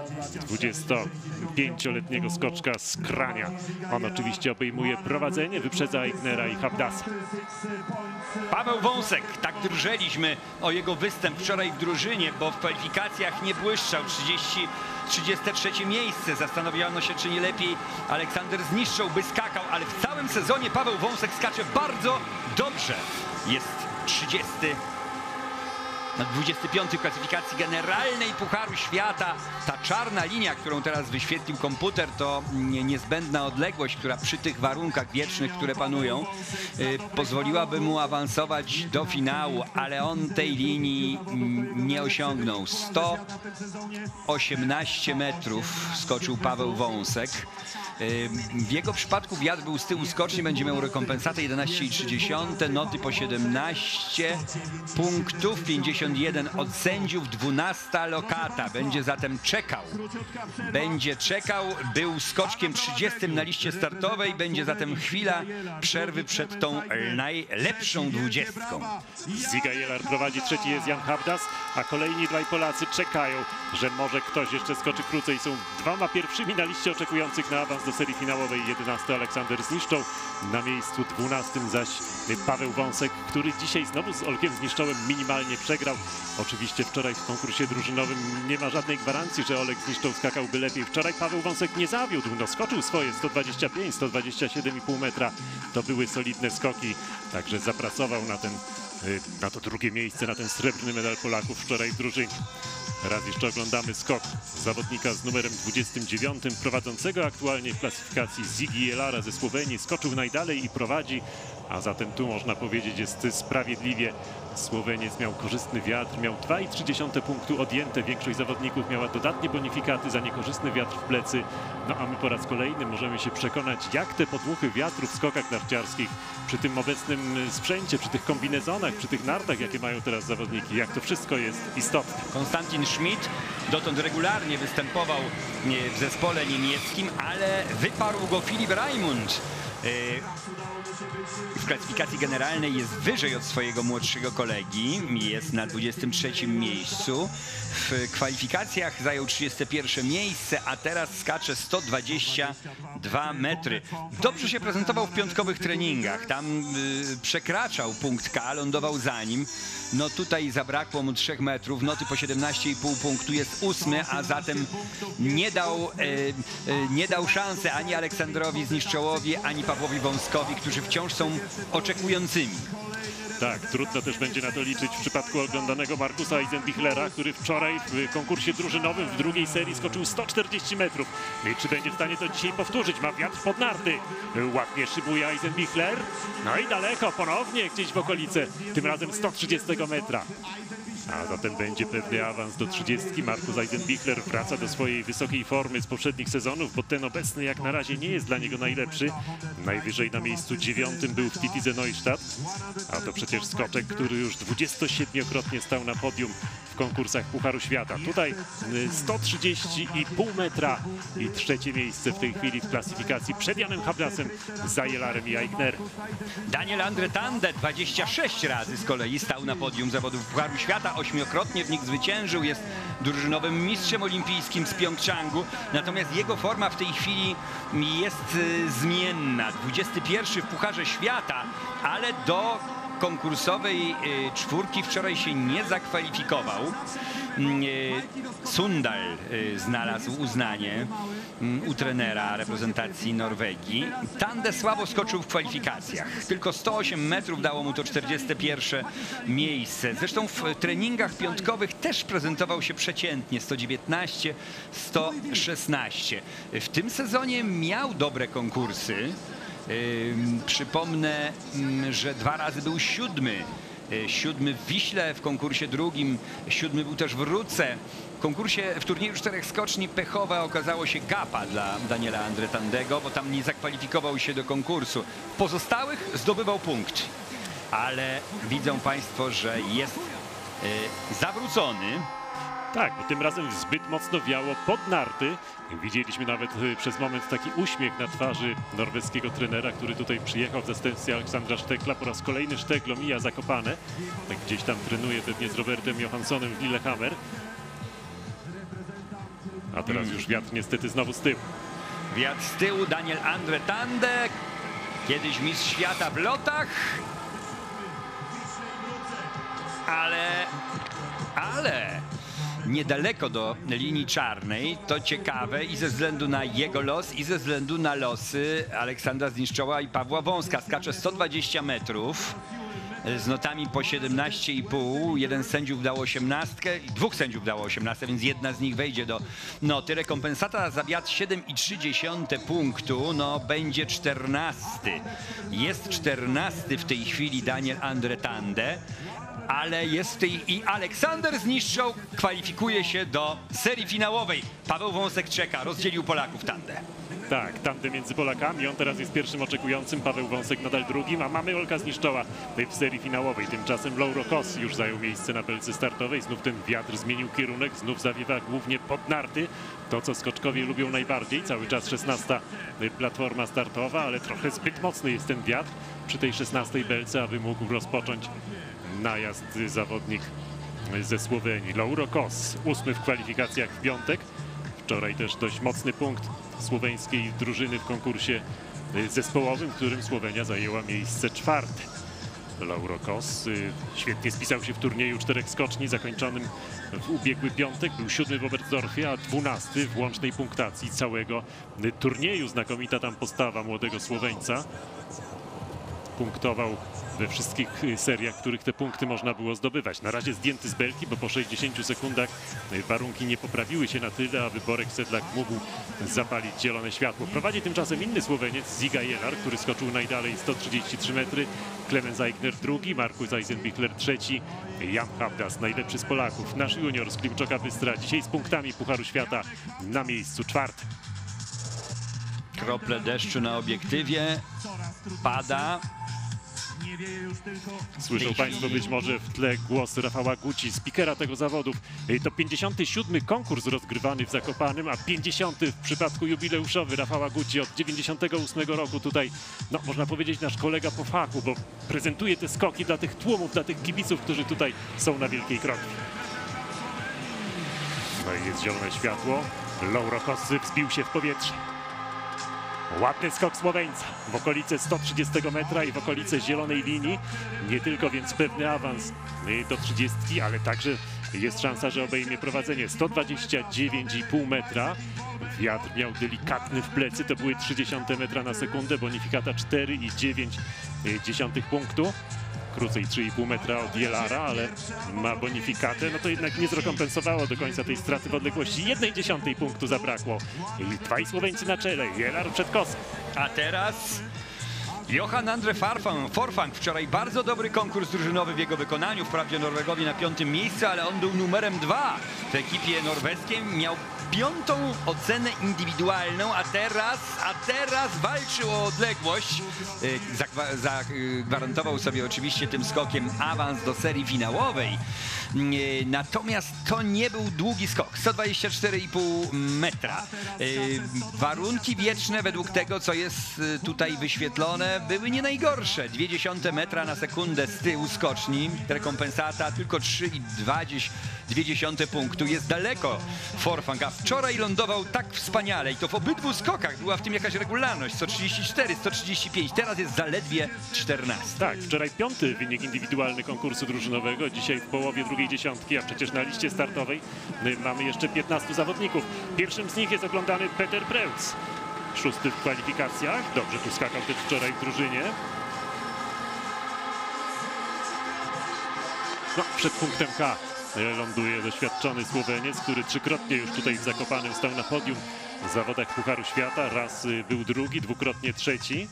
dwudziestopięcioletniego skoczka z Krania. On oczywiście obejmuje prowadzenie, wyprzedza Eignera i Habdasa. Paweł Wąsek, tak drżeliśmy o jego występ wczoraj w drużynie, bo w kwalifikacjach nie błyszczał. trzydzieste trzecie miejsce. Zastanawiano się, czy nie lepiej Aleksander Zniszczał by skakał, ale w całym sezonie Paweł Wąsek skacze bardzo dobrze. Jest trzydziesty dwudziesty piąty w klasyfikacji generalnej Pucharu Świata. Ta czarna linia, którą teraz wyświetlił komputer, to niezbędna odległość, która przy tych warunkach wiecznych, które panują, yy, pozwoliłaby mu awansować do finału, ale on tej linii mm, nie osiągnął. sto osiemnaście metrów skoczył Paweł Wąsek. Yy, w jego przypadku wiatr był z tyłu skoczni, będzie miał rekompensatę jedenaście i trzy dziesiąte, noty po siedemnaście punktów, pięćdziesiąt jeden od sędziów, dwunasta lokata. Będzie zatem czekał. Będzie czekał, był skoczkiem trzydziestym na liście startowej, będzie zatem chwila przerwy przed tą najlepszą dwudziestką. Ziga Jelar prowadzi, trzeci jest Jan Habdas, a kolejni dwaj Polacy czekają, że może ktoś jeszcze skoczy krócej. Są dwoma pierwszymi na liście oczekujących na awans do serii finałowej. jedenasty Aleksander Zniszczoł, na miejscu dwunastym zaś Paweł Wąsek, który dzisiaj znowu z Olkiem Zniszczołem minimalnie przegrał. Oczywiście wczoraj w konkursie drużynowym nie ma żadnej gwarancji, że Olek Zniszczoł skakałby lepiej. Wczoraj Paweł Wąsek nie zawiódł, no skoczył swoje sto dwadzieścia pięć, sto dwadzieścia siedem i pół metra. To były solidne skoki, także zapracował na ten, na to drugie miejsce, na ten srebrny medal Polaków wczoraj w drużynie. Raz jeszcze oglądamy skok zawodnika z numerem dwudziestym dziewiątym, prowadzącego aktualnie w klasyfikacji Zigi Jelara ze Słowenii. Skoczył najdalej i prowadzi, a zatem tu można powiedzieć jest sprawiedliwie. Słoweniec miał korzystny wiatr, miał dwa i trzy dziesiąte punktu odjęte. Większość zawodników miała dodatnie bonifikaty za niekorzystny wiatr w plecy. No a my po raz kolejny możemy się przekonać, jak te podmuchy wiatru w skokach narciarskich przy tym obecnym sprzęcie, przy tych kombinezonach, przy tych nartach, jakie mają teraz zawodniki, jak to wszystko jest istotne. Konstantin Schmidt dotąd regularnie występował w zespole niemieckim, ale wyparł go Filip Raimund. W klasyfikacji generalnej jest wyżej od swojego młodszego kolegi, jest na dwudziestym trzecim miejscu. W kwalifikacjach zajął trzydzieste pierwsze miejsce, a teraz skacze sto dwadzieścia dwa metry. Dobrze się prezentował w piątkowych treningach, tam yy, przekraczał punkt K, lądował za nim. No tutaj zabrakło mu trzech metrów, noty po siedemnaście i pół punktu, jest ósmy, a zatem nie dał, e, e, nie dał szansy ani Aleksandrowi Zniszczołowi, ani Pawłowi Wąskowi, którzy wciąż są oczekującymi. Tak, trudno też będzie na to liczyć w przypadku oglądanego Markusa Eisenbichlera, który wczoraj w konkursie drużynowym w drugiej serii skoczył sto czterdzieści metrów. I czy będzie w stanie to dzisiaj powtórzyć? Ma wiatr pod narty. Ładnie szybuje Eisenbichler. No i daleko, ponownie gdzieś w okolice, tym razem sto trzydziestego metra. A zatem będzie pewny awans do trzydziestki. Markus Eisenbichler wraca do swojej wysokiej formy z poprzednich sezonów, bo ten obecny jak na razie nie jest dla niego najlepszy. Najwyżej na miejscu dziewiątym był w Titisee Neustadt, a to przecież skoczek, który już dwudziestosiedmiokrotnie stał na podium w konkursach Pucharu Świata. Tutaj sto trzydzieści i pół metra i trzecie miejsce w tej chwili w klasyfikacji przed Janem Habdasem, za Jelarem i Eichnerem. Daniel Andre Tande dwadzieścia sześć razy z kolei stał na podium zawodów Pucharu Świata, ośmiokrotnie w nich zwyciężył, jest drużynowym mistrzem olimpijskim z Pjongczangu, natomiast jego forma w tej chwili jest zmienna. dwudziesty pierwszy w Pucharze Świata, ale do konkursowej czwórki wczoraj się nie zakwalifikował. Sundal znalazł uznanie u trenera reprezentacji Norwegii. Tande słabo skoczył w kwalifikacjach. Tylko sto osiem metrów dało mu to czterdzieste pierwsze miejsce. Zresztą w treningach piątkowych też prezentował się przeciętnie. sto dziewiętnaście, sto szesnaście. W tym sezonie miał dobre konkursy. Yy, przypomnę, yy, że dwa razy był siódmy. Yy, siódmy w Wiśle w konkursie drugim, siódmy był też w Ruce. W konkursie, w turnieju czterech skoczni pechowa okazało się gapa dla Daniela Andre Tandego, bo tam nie zakwalifikował się do konkursu. W pozostałych zdobywał punkt. Ale widzą Państwo, że jest yy, zawrócony. Tak, bo tym razem zbyt mocno wiało pod narty. Widzieliśmy nawet przez moment taki uśmiech na twarzy norweskiego trenera, który tutaj przyjechał w zastępstwie Aleksandra Sztekla. Po raz kolejny Szteklo mija Zakopane. Tak gdzieś tam trenuje pewnie z Robertem Johanssonem w Lillehammer. A teraz już wiatr niestety znowu z tyłu. Wiatr z tyłu, Daniel Andre Tande, kiedyś mistrz świata w lotach. Ale, ale... niedaleko do linii czarnej, to ciekawe i ze względu na jego los, i ze względu na losy Aleksandra Zniszczoła i Pawła Wąska. Skacze sto dwadzieścia metrów. z notami po siedemnaście i pół. Jeden z sędziów dał osiemnastkę, dwóch sędziów dało osiemnastkę, więc jedna z nich wejdzie do noty. Rekompensata za wiatr siedem i trzy dziesiąte punktu, no będzie czternasty. Jest czternasty w tej chwili Daniel Andretande, ale jest w tej i Aleksander Zniszczał kwalifikuje się do serii finałowej. Paweł Wąsek czeka, rozdzielił Polaków Tandę. Tak, tamte między Polakami, on teraz jest pierwszym oczekującym, Paweł Wąsek nadal drugim, a mamy Olka Zniszczoła w serii finałowej. Tymczasem Lauro Kos już zajął miejsce na belce startowej, znów ten wiatr zmienił kierunek, znów zawiewa głównie pod narty, to co skoczkowie lubią najbardziej, cały czas szesnasta platforma startowa, ale trochę zbyt mocny jest ten wiatr przy tej szesnastej belce, aby mógł rozpocząć najazd zawodnik ze Słowenii. Lauro Kos, ósmy w kwalifikacjach w piątek. Wczoraj też dość mocny punkt słoweńskiej drużyny w konkursie zespołowym, w którym Słowenia zajęła miejsce czwarte. Lauro Kos świetnie spisał się w turnieju czterech skoczni zakończonym w ubiegły piątek. Był siódmy w Oberstdorfie, a dwunasty w łącznej punktacji całego turnieju. Znakomita tam postawa młodego Słoweńca. Punktował we wszystkich seriach, w których te punkty można było zdobywać. Na razie zdjęty z belki, bo po sześćdziesięciu sekundach warunki nie poprawiły się na tyle, aby Borek Sedlak mógł zapalić zielone światło. Prowadzi tymczasem inny Słoweniec, Ziga Jelar, który skoczył najdalej sto trzydzieści trzy metry, Klemens Eichner drugi, Markus Eisenbichler trzeci, Jan Habdas najlepszy z Polaków. Nasz junior z Klimczoka Bystra dzisiaj z punktami Pucharu Świata na miejscu czwartym. Krople deszczu na obiektywie, pada. Słyszą Państwo być może w tle głos Rafała Guci, spikera tego zawodów. To pięćdziesiąty siódmy konkurs rozgrywany w Zakopanem, a pięćdziesiąty w przypadku jubileuszowy Rafała Guci od dziewięćdziesiątego ósmego roku. Tutaj, no można powiedzieć, nasz kolega po fachu, bo prezentuje te skoki dla tych tłumów, dla tych kibiców, którzy tutaj są na wielkiej krotki. No i jest zielone światło. Lauro Kos wzbił się w powietrze. Ładny skok Słoweńca w okolice sto trzydziestego metra i w okolice zielonej linii. Nie tylko więc pewny awans do trzydziestki, ale także jest szansa, że obejmie prowadzenie. sto dwadzieścia dziewięć i pół metra. Wiatr miał delikatny w plecy, to były trzy metra na sekundę. Bonifikata cztery i dziewięć dziesiątych punktu. Krócej trzy i pół metra od Jelara, ale ma bonifikatę, no to jednak nie zrekompensowało do końca tej straty w odległości. Jednej dziesiątej punktu zabrakło. I dwaj Słoweńcy na czele, Jelar przed Kosem. A teraz Johan Andre Forfang. Wczoraj bardzo dobry konkurs drużynowy w jego wykonaniu. Wprawdzie Norwegowi na piątym miejscu, ale on był numerem dwa w ekipie norweskiej. Miał piątą ocenę indywidualną, a teraz, a teraz walczył o odległość. Zagwarantował sobie oczywiście tym skokiem awans do serii finałowej. Natomiast to nie był długi skok, sto dwadzieścia cztery i pół metra. Warunki wietrzne według tego, co jest tutaj wyświetlone, były nie najgorsze. dwie dziesiąte metra na sekundę z tyłu skoczni. Rekompensata tylko trzy i dwie dziesiąte punktu. Jest daleko Forfang, a wczoraj lądował tak wspaniale i to w obydwu skokach była w tym jakaś regularność. sto trzydzieści cztery, sto trzydzieści pięć, teraz jest zaledwie czternaście. Tak, wczoraj piąty wynik indywidualny konkursu drużynowego, dzisiaj w połowie drugiej dziesiątki, a przecież na liście startowej mamy jeszcze piętnastu zawodników. Pierwszym z nich jest oglądany Peter Preutz, szósty w kwalifikacjach. Dobrze tu skakał też wczoraj w drużynie. No, przed punktem K ląduje doświadczony Słoweniec, który trzykrotnie już tutaj w Zakopanem stał na podium w zawodach Pucharu Świata. Raz był drugi, dwukrotnie trzeci.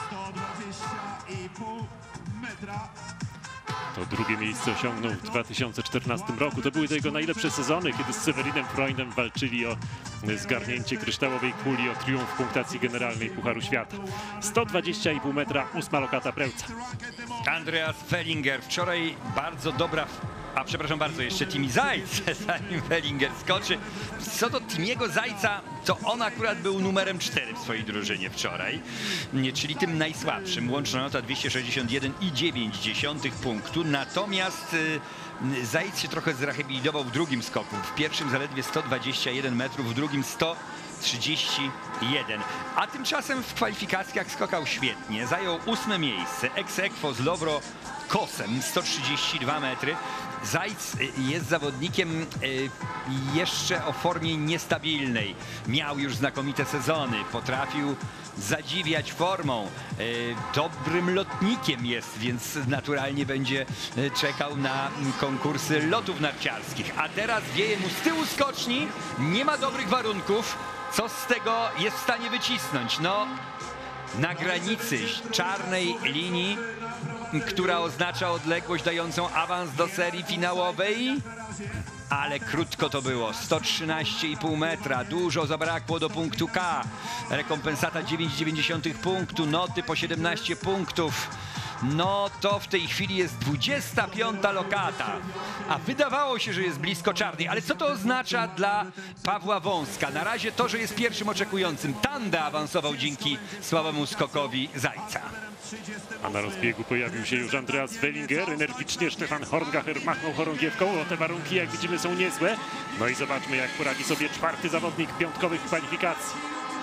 To drugie miejsce osiągnął w dwa tysiące czternastym roku. To były te jego najlepsze sezony, kiedy z Severinem Freundem walczyli o zgarnięcie kryształowej kuli, o triumf w punktacji generalnej Pucharu Świata. sto dwadzieścia i pół metra, ósma lokata Preutza. Andreas Fellinger, wczoraj bardzo dobra, a przepraszam bardzo, jeszcze Timi Zajc, zanim Fellinger skoczy. Co do Timiego Zajca, to on akurat był numerem cztery w swojej drużynie wczoraj, czyli tym najsłabszym. Łączna nota dwieście sześćdziesiąt jeden i dziewięć dziesiątych punktu. Natomiast Zajc się trochę zrehabilitował w drugim skoku. W pierwszym zaledwie sto dwadzieścia jeden metrów, w drugim sto trzydzieści jeden. A tymczasem w kwalifikacjach skakał świetnie. Zajął ósme miejsce. Ex aequo z Lauro skosem, sto trzydzieści dwa metry. Zajc jest zawodnikiem jeszcze o formie niestabilnej. Miał już znakomite sezony, potrafił zadziwiać formą. Dobrym lotnikiem jest, więc naturalnie będzie czekał na konkursy lotów narciarskich. A teraz wieje mu z tyłu skoczni, nie ma dobrych warunków. Co z tego jest w stanie wycisnąć? No, na granicy czarnej linii, która oznacza odległość dającą awans do serii finałowej. Ale krótko to było, sto trzynaście i pół metra, dużo zabrakło do punktu K. Rekompensata dziewięć przecinek dziewięć punktu, noty po siedemnaście punktów. No to w tej chwili jest dwudziesta piąta lokata, a wydawało się, że jest blisko czarnej. Ale co to oznacza dla Pawła Wąska? Na razie to, że jest pierwszym oczekującym. Tande awansował dzięki słabemu skokowi Zajca. A na rozbiegu pojawił się już Andreas Wellinger. Energicznie Stefan Horngacher machnął chorągiewką. O, te warunki, jak widzimy, są niezłe. No i zobaczmy, jak poradzi sobie czwarty zawodnik piątkowych kwalifikacji.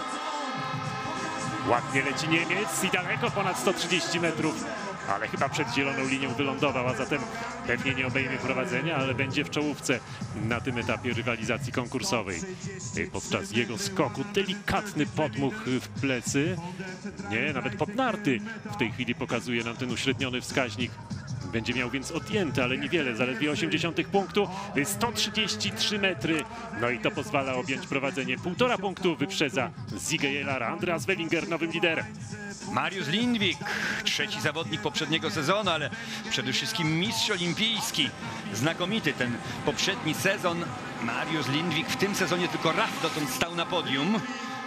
Ładnie leci Niemiec i daleko, ponad sto trzydzieści metrów. Ale chyba przed zieloną linią wylądował, a zatem pewnie nie obejmie prowadzenia, ale będzie w czołówce na tym etapie rywalizacji konkursowej. Podczas jego skoku delikatny podmuch w plecy. Nie, nawet pod narty w tej chwili pokazuje nam ten uśredniony wskaźnik. Będzie miał więc odjęte, ale niewiele, zaledwie osiem dziesiątych punktu, sto trzydzieści trzy metry. No i to pozwala objąć prowadzenie. Półtora punktu wyprzedza Zige Jelara. Andreas Wellinger nowym liderem. Mariusz Lindvik, trzeci zawodnik poprzedniego sezonu, ale przede wszystkim mistrz olimpijski. Znakomity ten poprzedni sezon. Mariusz Lindvik w tym sezonie tylko raz dotąd stał na podium.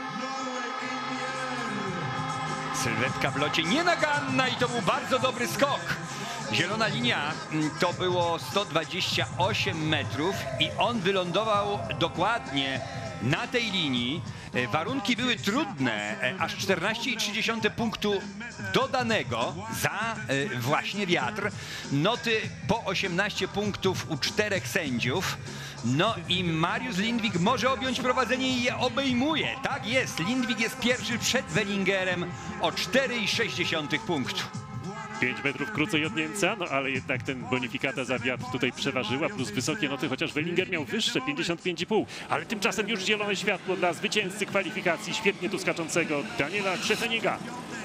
Sylwetka w locie nienaganna i to był bardzo dobry skok. Zielona linia to było sto dwadzieścia osiem metrów i on wylądował dokładnie na tej linii. Warunki były trudne, aż czternaście przecinek trzy punktu dodanego za właśnie wiatr. Noty po osiemnaście punktów u czterech sędziów. No i Mariusz Lindvik może objąć prowadzenie i je obejmuje. Tak jest, Lindvik jest pierwszy przed Wellingerem o cztery przecinek sześć punktu. pięć metrów krócej od Niemca, no ale jednak ten bonifikata za wiatr tutaj przeważyła, plus wysokie noty, chociaż Wellinger miał wyższe, pięćdziesiąt pięć i pół. Ale tymczasem już zielone światło dla zwycięzcy kwalifikacji, świetnie tu skaczącego Daniela Krzeseniga.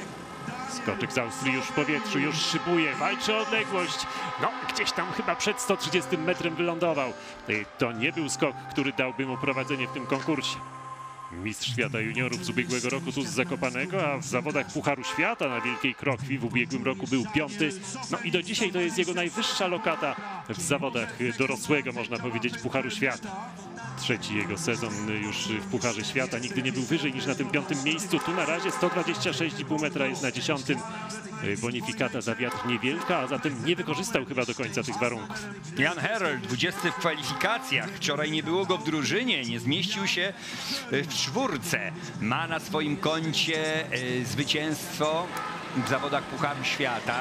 Skoczek z Austrii już w powietrzu, już szybuje, walczy o odległość. No, gdzieś tam chyba przed sto trzydziestym metrem wylądował. To nie był skok, który dałby mu prowadzenie w tym konkursie. Mistrz świata juniorów z ubiegłego roku tu z Zakopanego, a w zawodach Pucharu Świata na Wielkiej Krokwi w ubiegłym roku był piąty. No i do dzisiaj to jest jego najwyższa lokata w zawodach dorosłego, można powiedzieć, Pucharu Świata. Trzeci jego sezon już w Pucharze Świata, nigdy nie był wyżej niż na tym piątym miejscu. Tu na razie sto dwadzieścia sześć i pół metra jest na dziesiątym. Bonifikata za wiatr niewielka, a zatem nie wykorzystał chyba do końca tych warunków. Jan Herrl, dwudziesty w kwalifikacjach. Wczoraj nie było go w drużynie, nie zmieścił się w czwórce. Ma na swoim koncie zwycięstwo w zawodach Pucharu Świata.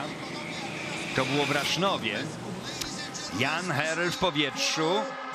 To było w Rasznowie. Jan Herrl w powietrzu.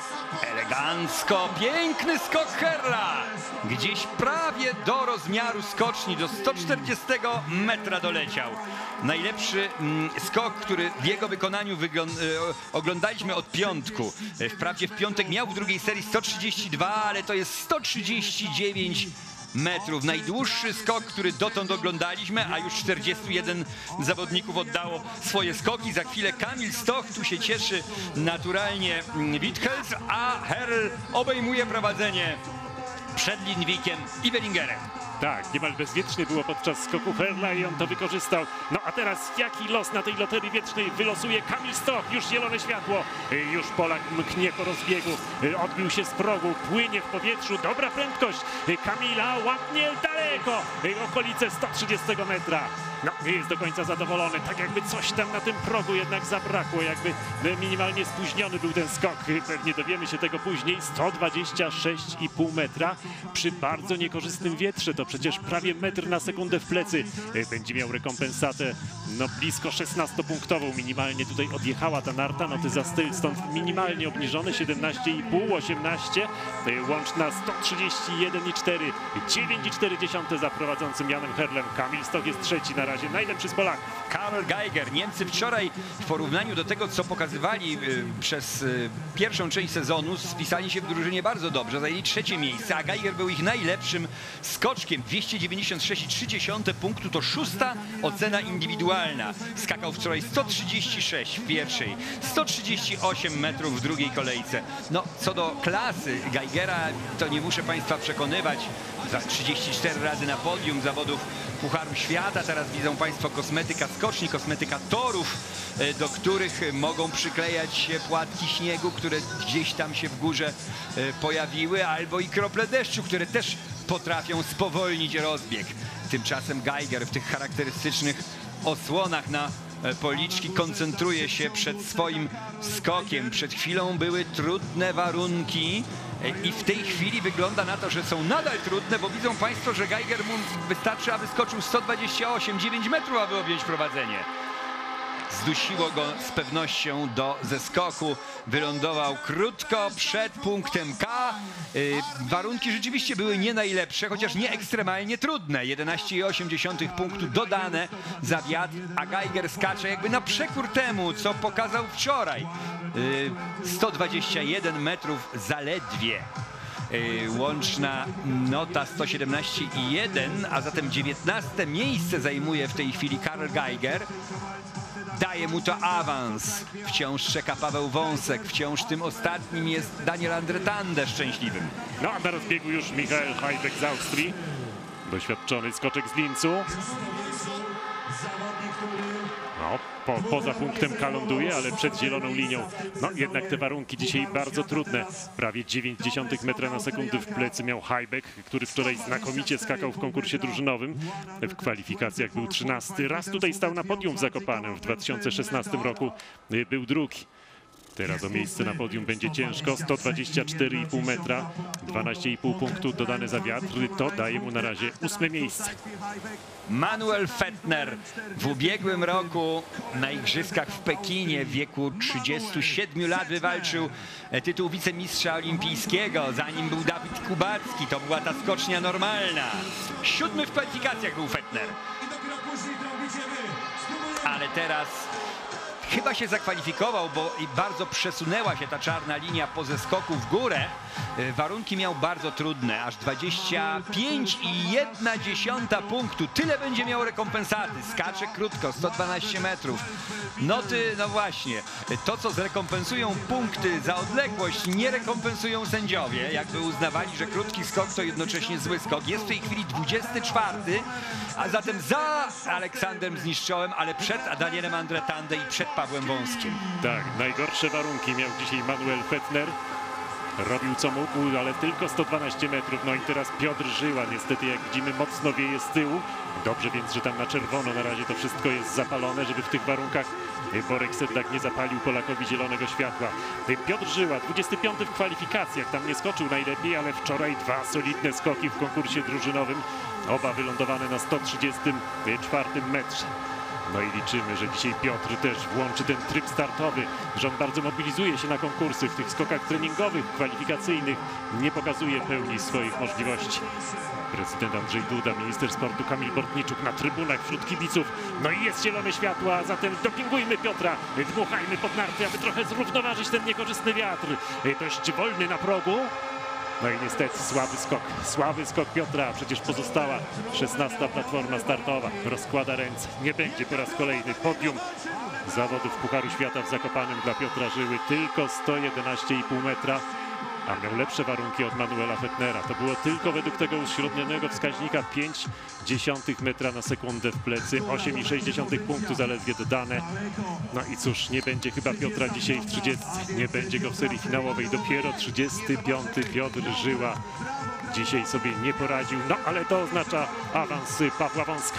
Elegancko, piękny skok Herrla. Gdzieś prawie do rozmiaru skoczni, do sto czterdziestego metra doleciał. Najlepszy mm, skok, który w jego wykonaniu oglądaliśmy od piątku. Wprawdzie w piątek miał w drugiej serii sto trzydzieści dwa, ale to jest sto trzydzieści dziewięć metrów. Najdłuższy skok, który dotąd oglądaliśmy, a już czterdziestu jeden zawodników oddało swoje skoki. Za chwilę Kamil Stoch, tu się cieszy naturalnie Witthels, a Herrl obejmuje prowadzenie przed Lindvikiem i Wellingerem. Tak, niemal bezwiecznie było podczas skoku Herrla i on to wykorzystał. No a teraz jaki los na tej loterii wietrznej wylosuje Kamil Stoch? Już zielone światło, już Polak mknie po rozbiegu, odbił się z progu, płynie w powietrzu, dobra prędkość Kamila, ładnie daleko, okolice sto trzydziestego metra. No, nie jest do końca zadowolony, tak jakby coś tam na tym progu jednak zabrakło, jakby minimalnie spóźniony był ten skok. Pewnie dowiemy się tego później. sto dwadzieścia sześć i pół metra przy bardzo niekorzystnym wietrze. To przecież prawie metr na sekundę w plecy. Będzie miał rekompensatę no blisko szesnastopunktową. Minimalnie tutaj odjechała ta narta. Noty za styl stąd minimalnie obniżone. siedemnaście i pół, osiemnaście. Łączna sto trzydzieści jeden i cztery. dziewięć i cztery dziesiąte za prowadzącym Janem Herrlem. Kamil Stoch jest trzeci na razie. razie najlepszy z Polaków. Karl Geiger. Niemcy wczoraj w porównaniu do tego, co pokazywali y, przez y, pierwszą część sezonu, spisali się w drużynie bardzo dobrze. Zajęli trzecie miejsce, a Geiger był ich najlepszym skoczkiem. dwieście dziewięćdziesiąt sześć i trzy dziesiąte punktu to szósta ocena indywidualna. Skakał wczoraj sto trzydzieści sześć w pierwszej, sto trzydzieści osiem metrów w drugiej kolejce. No, co do klasy Geigera, to nie muszę Państwa przekonywać. Za trzydzieści cztery razy na podium zawodów Pucharu Świata. Teraz widzą Państwo kosmetyka skoczni, kosmetyka torów, do których mogą przyklejać się płatki śniegu, które gdzieś tam się w górze pojawiły, albo i krople deszczu, które też potrafią spowolnić rozbieg. Tymczasem Geiger w tych charakterystycznych osłonach na policzki koncentruje się przed swoim skokiem. Przed chwilą były trudne warunki i w tej chwili wygląda na to, że są nadal trudne, bo widzą Państwo, że Geiger mu wystarczy, aby skoczył sto dwadzieścia osiem, dziewięć metrów, aby objąć prowadzenie. Zdusiło go z pewnością do zeskoku. Wylądował krótko przed punktem K. Yy, warunki rzeczywiście były nie najlepsze, chociaż nie ekstremalnie trudne. jedenaście przecinek osiem punktu dodane za wiatr, a Geiger skacze jakby na przekór temu, co pokazał wczoraj. Yy, sto dwadzieścia jeden metrów zaledwie. Yy, łączna nota sto siedemnaście i jeden, a zatem dziewiętnaste miejsce zajmuje w tej chwili Karl Geiger. Daje mu to awans. Wciąż czeka Paweł Wąsek. Wciąż tym ostatnim jest Daniel Andretande szczęśliwym. No a na rozbiegu już Michael Heibeck z Austrii. Doświadczony skoczek z Lincu. No, po, poza punktem K ląduje, ale przed zieloną linią. No jednak te warunki dzisiaj bardzo trudne. Prawie dziewięć dziesiątych metra na sekundę w plecy miał Heibeck, który wczoraj znakomicie skakał w konkursie drużynowym. W kwalifikacjach był trzynasty. Raz tutaj stał na podium w Zakopanem. W dwa tysiące szesnastym roku był drugi. Teraz o miejsce na podium będzie ciężko. sto dwadzieścia cztery i pół metra, dwanaście i pół punktu dodane za wiatr. To daje mu na razie ósme miejsce. Manuel Fettner w ubiegłym roku na igrzyskach w Pekinie w wieku trzydziestu siedmiu lat wywalczył tytuł wicemistrza olimpijskiego. Za nim był Dawid Kubacki. To była ta skocznia normalna. Siódmy w kwalifikacjach był Fettner. Ale teraz chyba się zakwalifikował, bo bardzo przesunęła się ta czarna linia po zeskoku w górę. Warunki miał bardzo trudne, aż dwadzieścia pięć i jedna dziesiąta punktu. Tyle będzie miał rekompensaty. Skacze krótko, sto dwanaście metrów. Noty, no właśnie, to co zrekompensują punkty za odległość, nie rekompensują sędziowie. Jakby uznawali, że krótki skok to jednocześnie zły skok. Jest w tej chwili dwudziesty czwarty, a zatem za Aleksandrem Zniszczołem, ale przed Danielem Andretande i przed Pawłem Wąskiem. Tak, najgorsze warunki miał dzisiaj Manuel Fettner. Robił co mógł, ale tylko sto dwanaście metrów. No i teraz Piotr Żyła, niestety jak widzimy mocno wieje z tyłu. Dobrze więc, że tam na czerwono na razie to wszystko jest zapalone, żeby w tych warunkach Borek Sedlak nie zapalił Polakowi zielonego światła. Piotr Żyła, dwudziesty piąty w kwalifikacjach, tam nie skoczył najlepiej, ale wczoraj dwa solidne skoki w konkursie drużynowym. Oba wylądowane na sto trzydziestym czwartym metrze. No i liczymy, że dzisiaj Piotr też włączy ten tryb startowy, że on bardzo mobilizuje się na konkursy w tych skokach treningowych, kwalifikacyjnych, nie pokazuje pełni swoich możliwości. Prezydent Andrzej Duda, minister sportu Kamil Bortniczuk na trybunach wśród kibiców. No i jest zielone światło, a zatem dopingujmy Piotra, dmuchajmy pod narty, aby trochę zrównoważyć ten niekorzystny wiatr. Dość wolny na progu. No i niestety słaby skok, słaby skok Piotra, przecież pozostała szesnasta platforma startowa. Rozkłada ręce, nie będzie po raz kolejny podium zawodów Pucharu Świata w Zakopanem dla Piotra Żyły. Tylko sto jedenaście i pół metra, a miał lepsze warunki od Manuela Fettnera. To było tylko według tego uśrednionego wskaźnika pięć dziesiątych metra na sekundę w plecy, osiem i sześć dziesiątych punktu zaledwie dodane. No i cóż, nie będzie chyba Piotra dzisiaj w trzydziestce, nie będzie go w serii finałowej. Dopiero trzydziesty piąty Piotr Żyła dzisiaj sobie nie poradził, no ale to oznacza awans Pawła Wąska.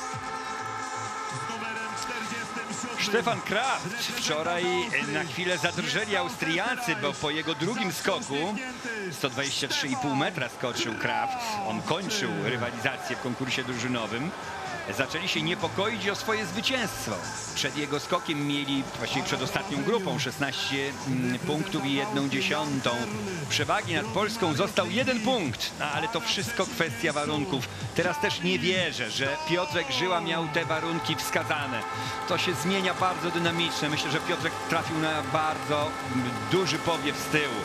Stefan Kraft. Wczoraj na chwilę zadrżeli Austriacy, bo po jego drugim skoku sto dwadzieścia trzy i pół metra skoczył Kraft. On kończył rywalizację w konkursie drużynowym. zaczęli się niepokoić o swoje zwycięstwo. Przed jego skokiem mieli, właściwie przed ostatnią grupą, szesnaście punktów i jedną dziesiątą. Przewagi nad Polską został jeden punkt, no, ale to wszystko kwestia warunków. Teraz też nie wierzę, że Piotrek Żyła miał te warunki wskazane. To się zmienia bardzo dynamicznie. Myślę, że Piotrek trafił na bardzo duży powiew z tyłu.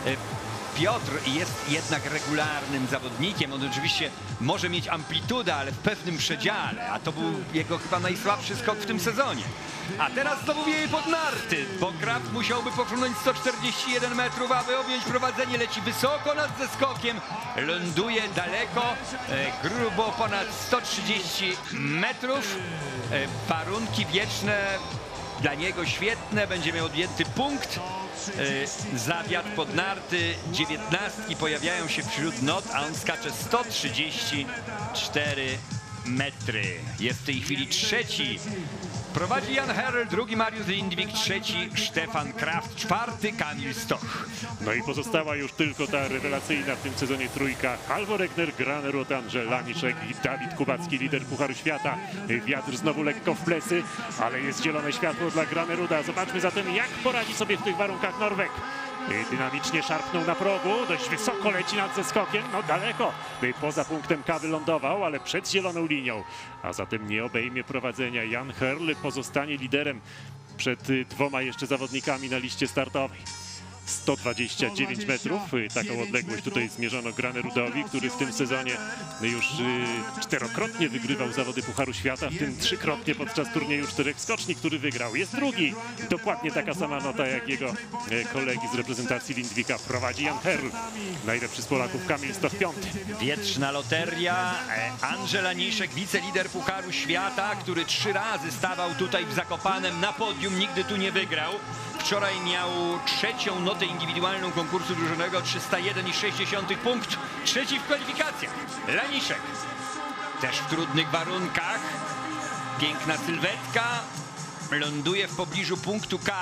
Piotr jest jednak regularnym zawodnikiem. On oczywiście może mieć amplitudę, ale w pewnym przedziale, a to był jego chyba najsłabszy skok w tym sezonie. A teraz znowu wieje pod narty, bo Kraft musiałby pofrunąć sto czterdzieści jeden metrów, aby objąć prowadzenie. Leci wysoko nad zeskokiem, ląduje daleko, e, grubo ponad sto trzydzieści metrów. E, warunki wieczne dla niego świetne, będzie miał odjęty punkt. Yy, zawiat pod narty, dziewiętnastki pojawiają się wśród not, a on skacze sto trzydzieści cztery metry. Jest w tej chwili trzeci. Prowadzi Jan Herl, drugi Mariusz Lindwik, trzeci Stefan Kraft, czwarty Kamil Stoch. No i pozostała już tylko ta rewelacyjna w tym sezonie trójka. Halvor Egner, Granerud, Andrzej Laniszek i Dawid Kubacki, lider Pucharu Świata. Wiatr znowu lekko w plecy, ale jest zielone światło dla Graneruda. Zobaczmy zatem, jak poradzi sobie w tych warunkach Norweg. Dynamicznie szarpnął na progu, dość wysoko leci nad zeskokiem, no daleko. Poza punktem K wylądował, ale przed zieloną linią. A zatem nie obejmie prowadzenia. Jan Herl pozostanie liderem przed dwoma jeszcze zawodnikami na liście startowej. sto dwadzieścia dziewięć metrów, taką odległość tutaj zmierzono Granerudowi, który w tym sezonie już czterokrotnie wygrywał zawody Pucharu Świata, w tym trzykrotnie podczas turnieju czterech skoczni, który wygrał. Jest drugi, dokładnie taka sama nota jak jego kolegi z reprezentacji Lindwika. Prowadzi Jan Herl, najlepszy z Polaków Kamil Stoch piąty. Wietrzna loteria, Andrzej Laniszek, wicelider Pucharu Świata, który trzy razy stawał tutaj w Zakopanem na podium, nigdy tu nie wygrał. Wczoraj miał trzecią notę indywidualną konkursu drużynowego, trzysta jeden i sześć dziesiątych punkt. Trzeci w kwalifikacjach. Laniszek też w trudnych warunkach. Piękna sylwetka. Ląduje w pobliżu punktu K.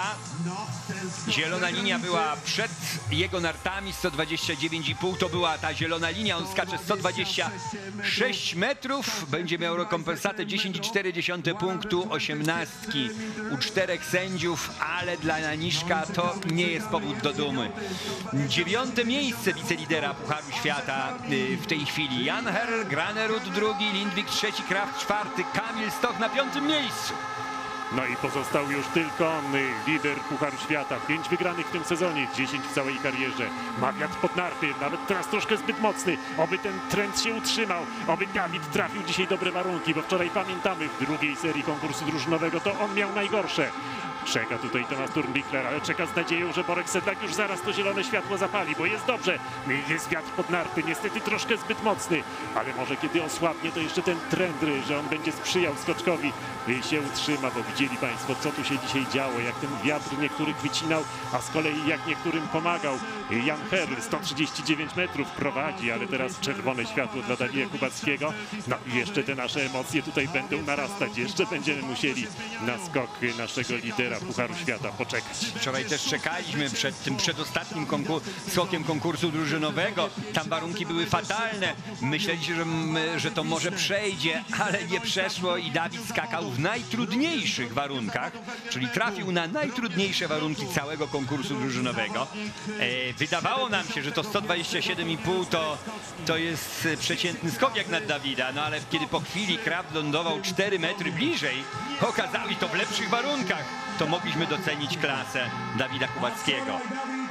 Zielona linia była przed jego nartami, sto dwadzieścia dziewięć i pół to była ta zielona linia. On skacze sto dwadzieścia sześć metrów. Będzie miał rekompensatę dziesięć i cztery dziesiąte punktu, osiemnastki u czterech sędziów, ale dla Laniszka to nie jest powód do dumy. Dziewiąte miejsce wicelidera Pucharu Świata w tej chwili. Jan Herl, Granerud drugi, Lindwik trzeci, Kraft czwarty, Kamil Stoch na piątym miejscu. No i pozostał już tylko lider Pucharu Świata. Pięć wygranych w tym sezonie, dziesięć w całej karierze. Ma wiatr pod narty, nawet teraz troszkę zbyt mocny. Oby ten trend się utrzymał, oby Dawid trafił dzisiaj dobre warunki, bo wczoraj pamiętamy w drugiej serii konkursu drużynowego to on miał najgorsze. Czeka tutaj Tomasz Turnbichler, ale czeka z nadzieją, że Borek Sedlak już zaraz to zielone światło zapali, bo jest dobrze. Jest wiatr pod narty, niestety troszkę zbyt mocny, ale może kiedy osłabnie, to jeszcze ten trend, że on będzie sprzyjał skoczkowi, się utrzyma, bo widzieli Państwo, co tu się dzisiaj działo, jak ten wiatr niektórych wycinał, a z kolei jak niektórym pomagał. Jan Herl, sto trzydzieści dziewięć metrów prowadzi, ale teraz czerwone światło dla Dawida Kubackiego. No i jeszcze te nasze emocje tutaj będą narastać, jeszcze będziemy musieli na skok naszego lidera Pucharu Świata poczekać. Wczoraj też czekaliśmy przed tym przedostatnim konkur skokiem konkursu drużynowego. Tam warunki były fatalne. Myśleliście, że, że to może przejdzie, ale nie przeszło i Dawid skakał w najtrudniejszych warunkach, czyli trafił na najtrudniejsze warunki całego konkursu drużynowego. E, wydawało nam się, że to sto dwadzieścia siedem i pół to, to jest przeciętny skok jak nad Dawida, no ale kiedy po chwili Kraft lądował cztery metry bliżej, okazało się to w lepszych warunkach. To mogliśmy docenić klasę Dawida Kubackiego.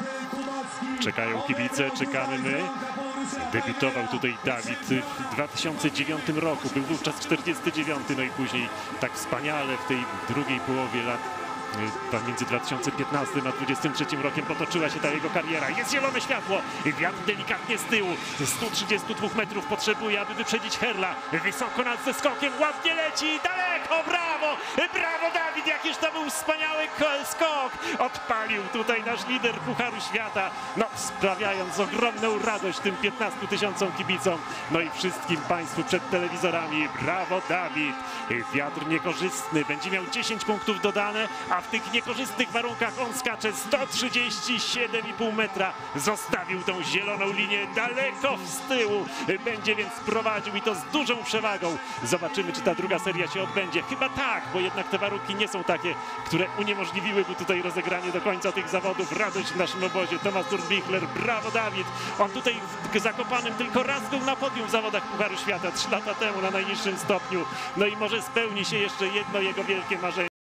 Czekają kibice, czekamy my. Debiutował tutaj Dawid w dwa tysiące dziewiątym roku, był wówczas czterdziesty dziewiąty, no i później tak wspaniale w tej drugiej połowie lat między dwa tysiące piętnastym a dwudziestym trzecim rokiem potoczyła się ta jego kariera. Jest zielone światło, wiatr delikatnie z tyłu, sto trzydzieści dwa metrów potrzebuje, aby wyprzedzić Herla. Wysoko nad zeskokiem, ładnie leci, daleko, brawo, brawo Dawid, jakiż to był wspaniały skok. Odpalił tutaj nasz lider Pucharu Świata, no sprawiając ogromną radość tym piętnastu tysiącom kibicom, no i wszystkim Państwu przed telewizorami. Brawo Dawid, wiatr niekorzystny, będzie miał dziesięć punktów dodane, a a w tych niekorzystnych warunkach on skacze sto trzydzieści siedem i pół metra. Zostawił tą zieloną linię daleko z tyłu. Będzie więc prowadził i to z dużą przewagą. Zobaczymy, czy ta druga seria się odbędzie. Chyba tak, bo jednak te warunki nie są takie, które uniemożliwiłyby tutaj rozegranie do końca tych zawodów. Radość w naszym obozie. Tomasz Durbichler, brawo Dawid. On tutaj w Zakopanem tylko raz był na podium w zawodach Pucharu Świata, trzy lata temu na najniższym stopniu. No i może spełni się jeszcze jedno jego wielkie marzenie.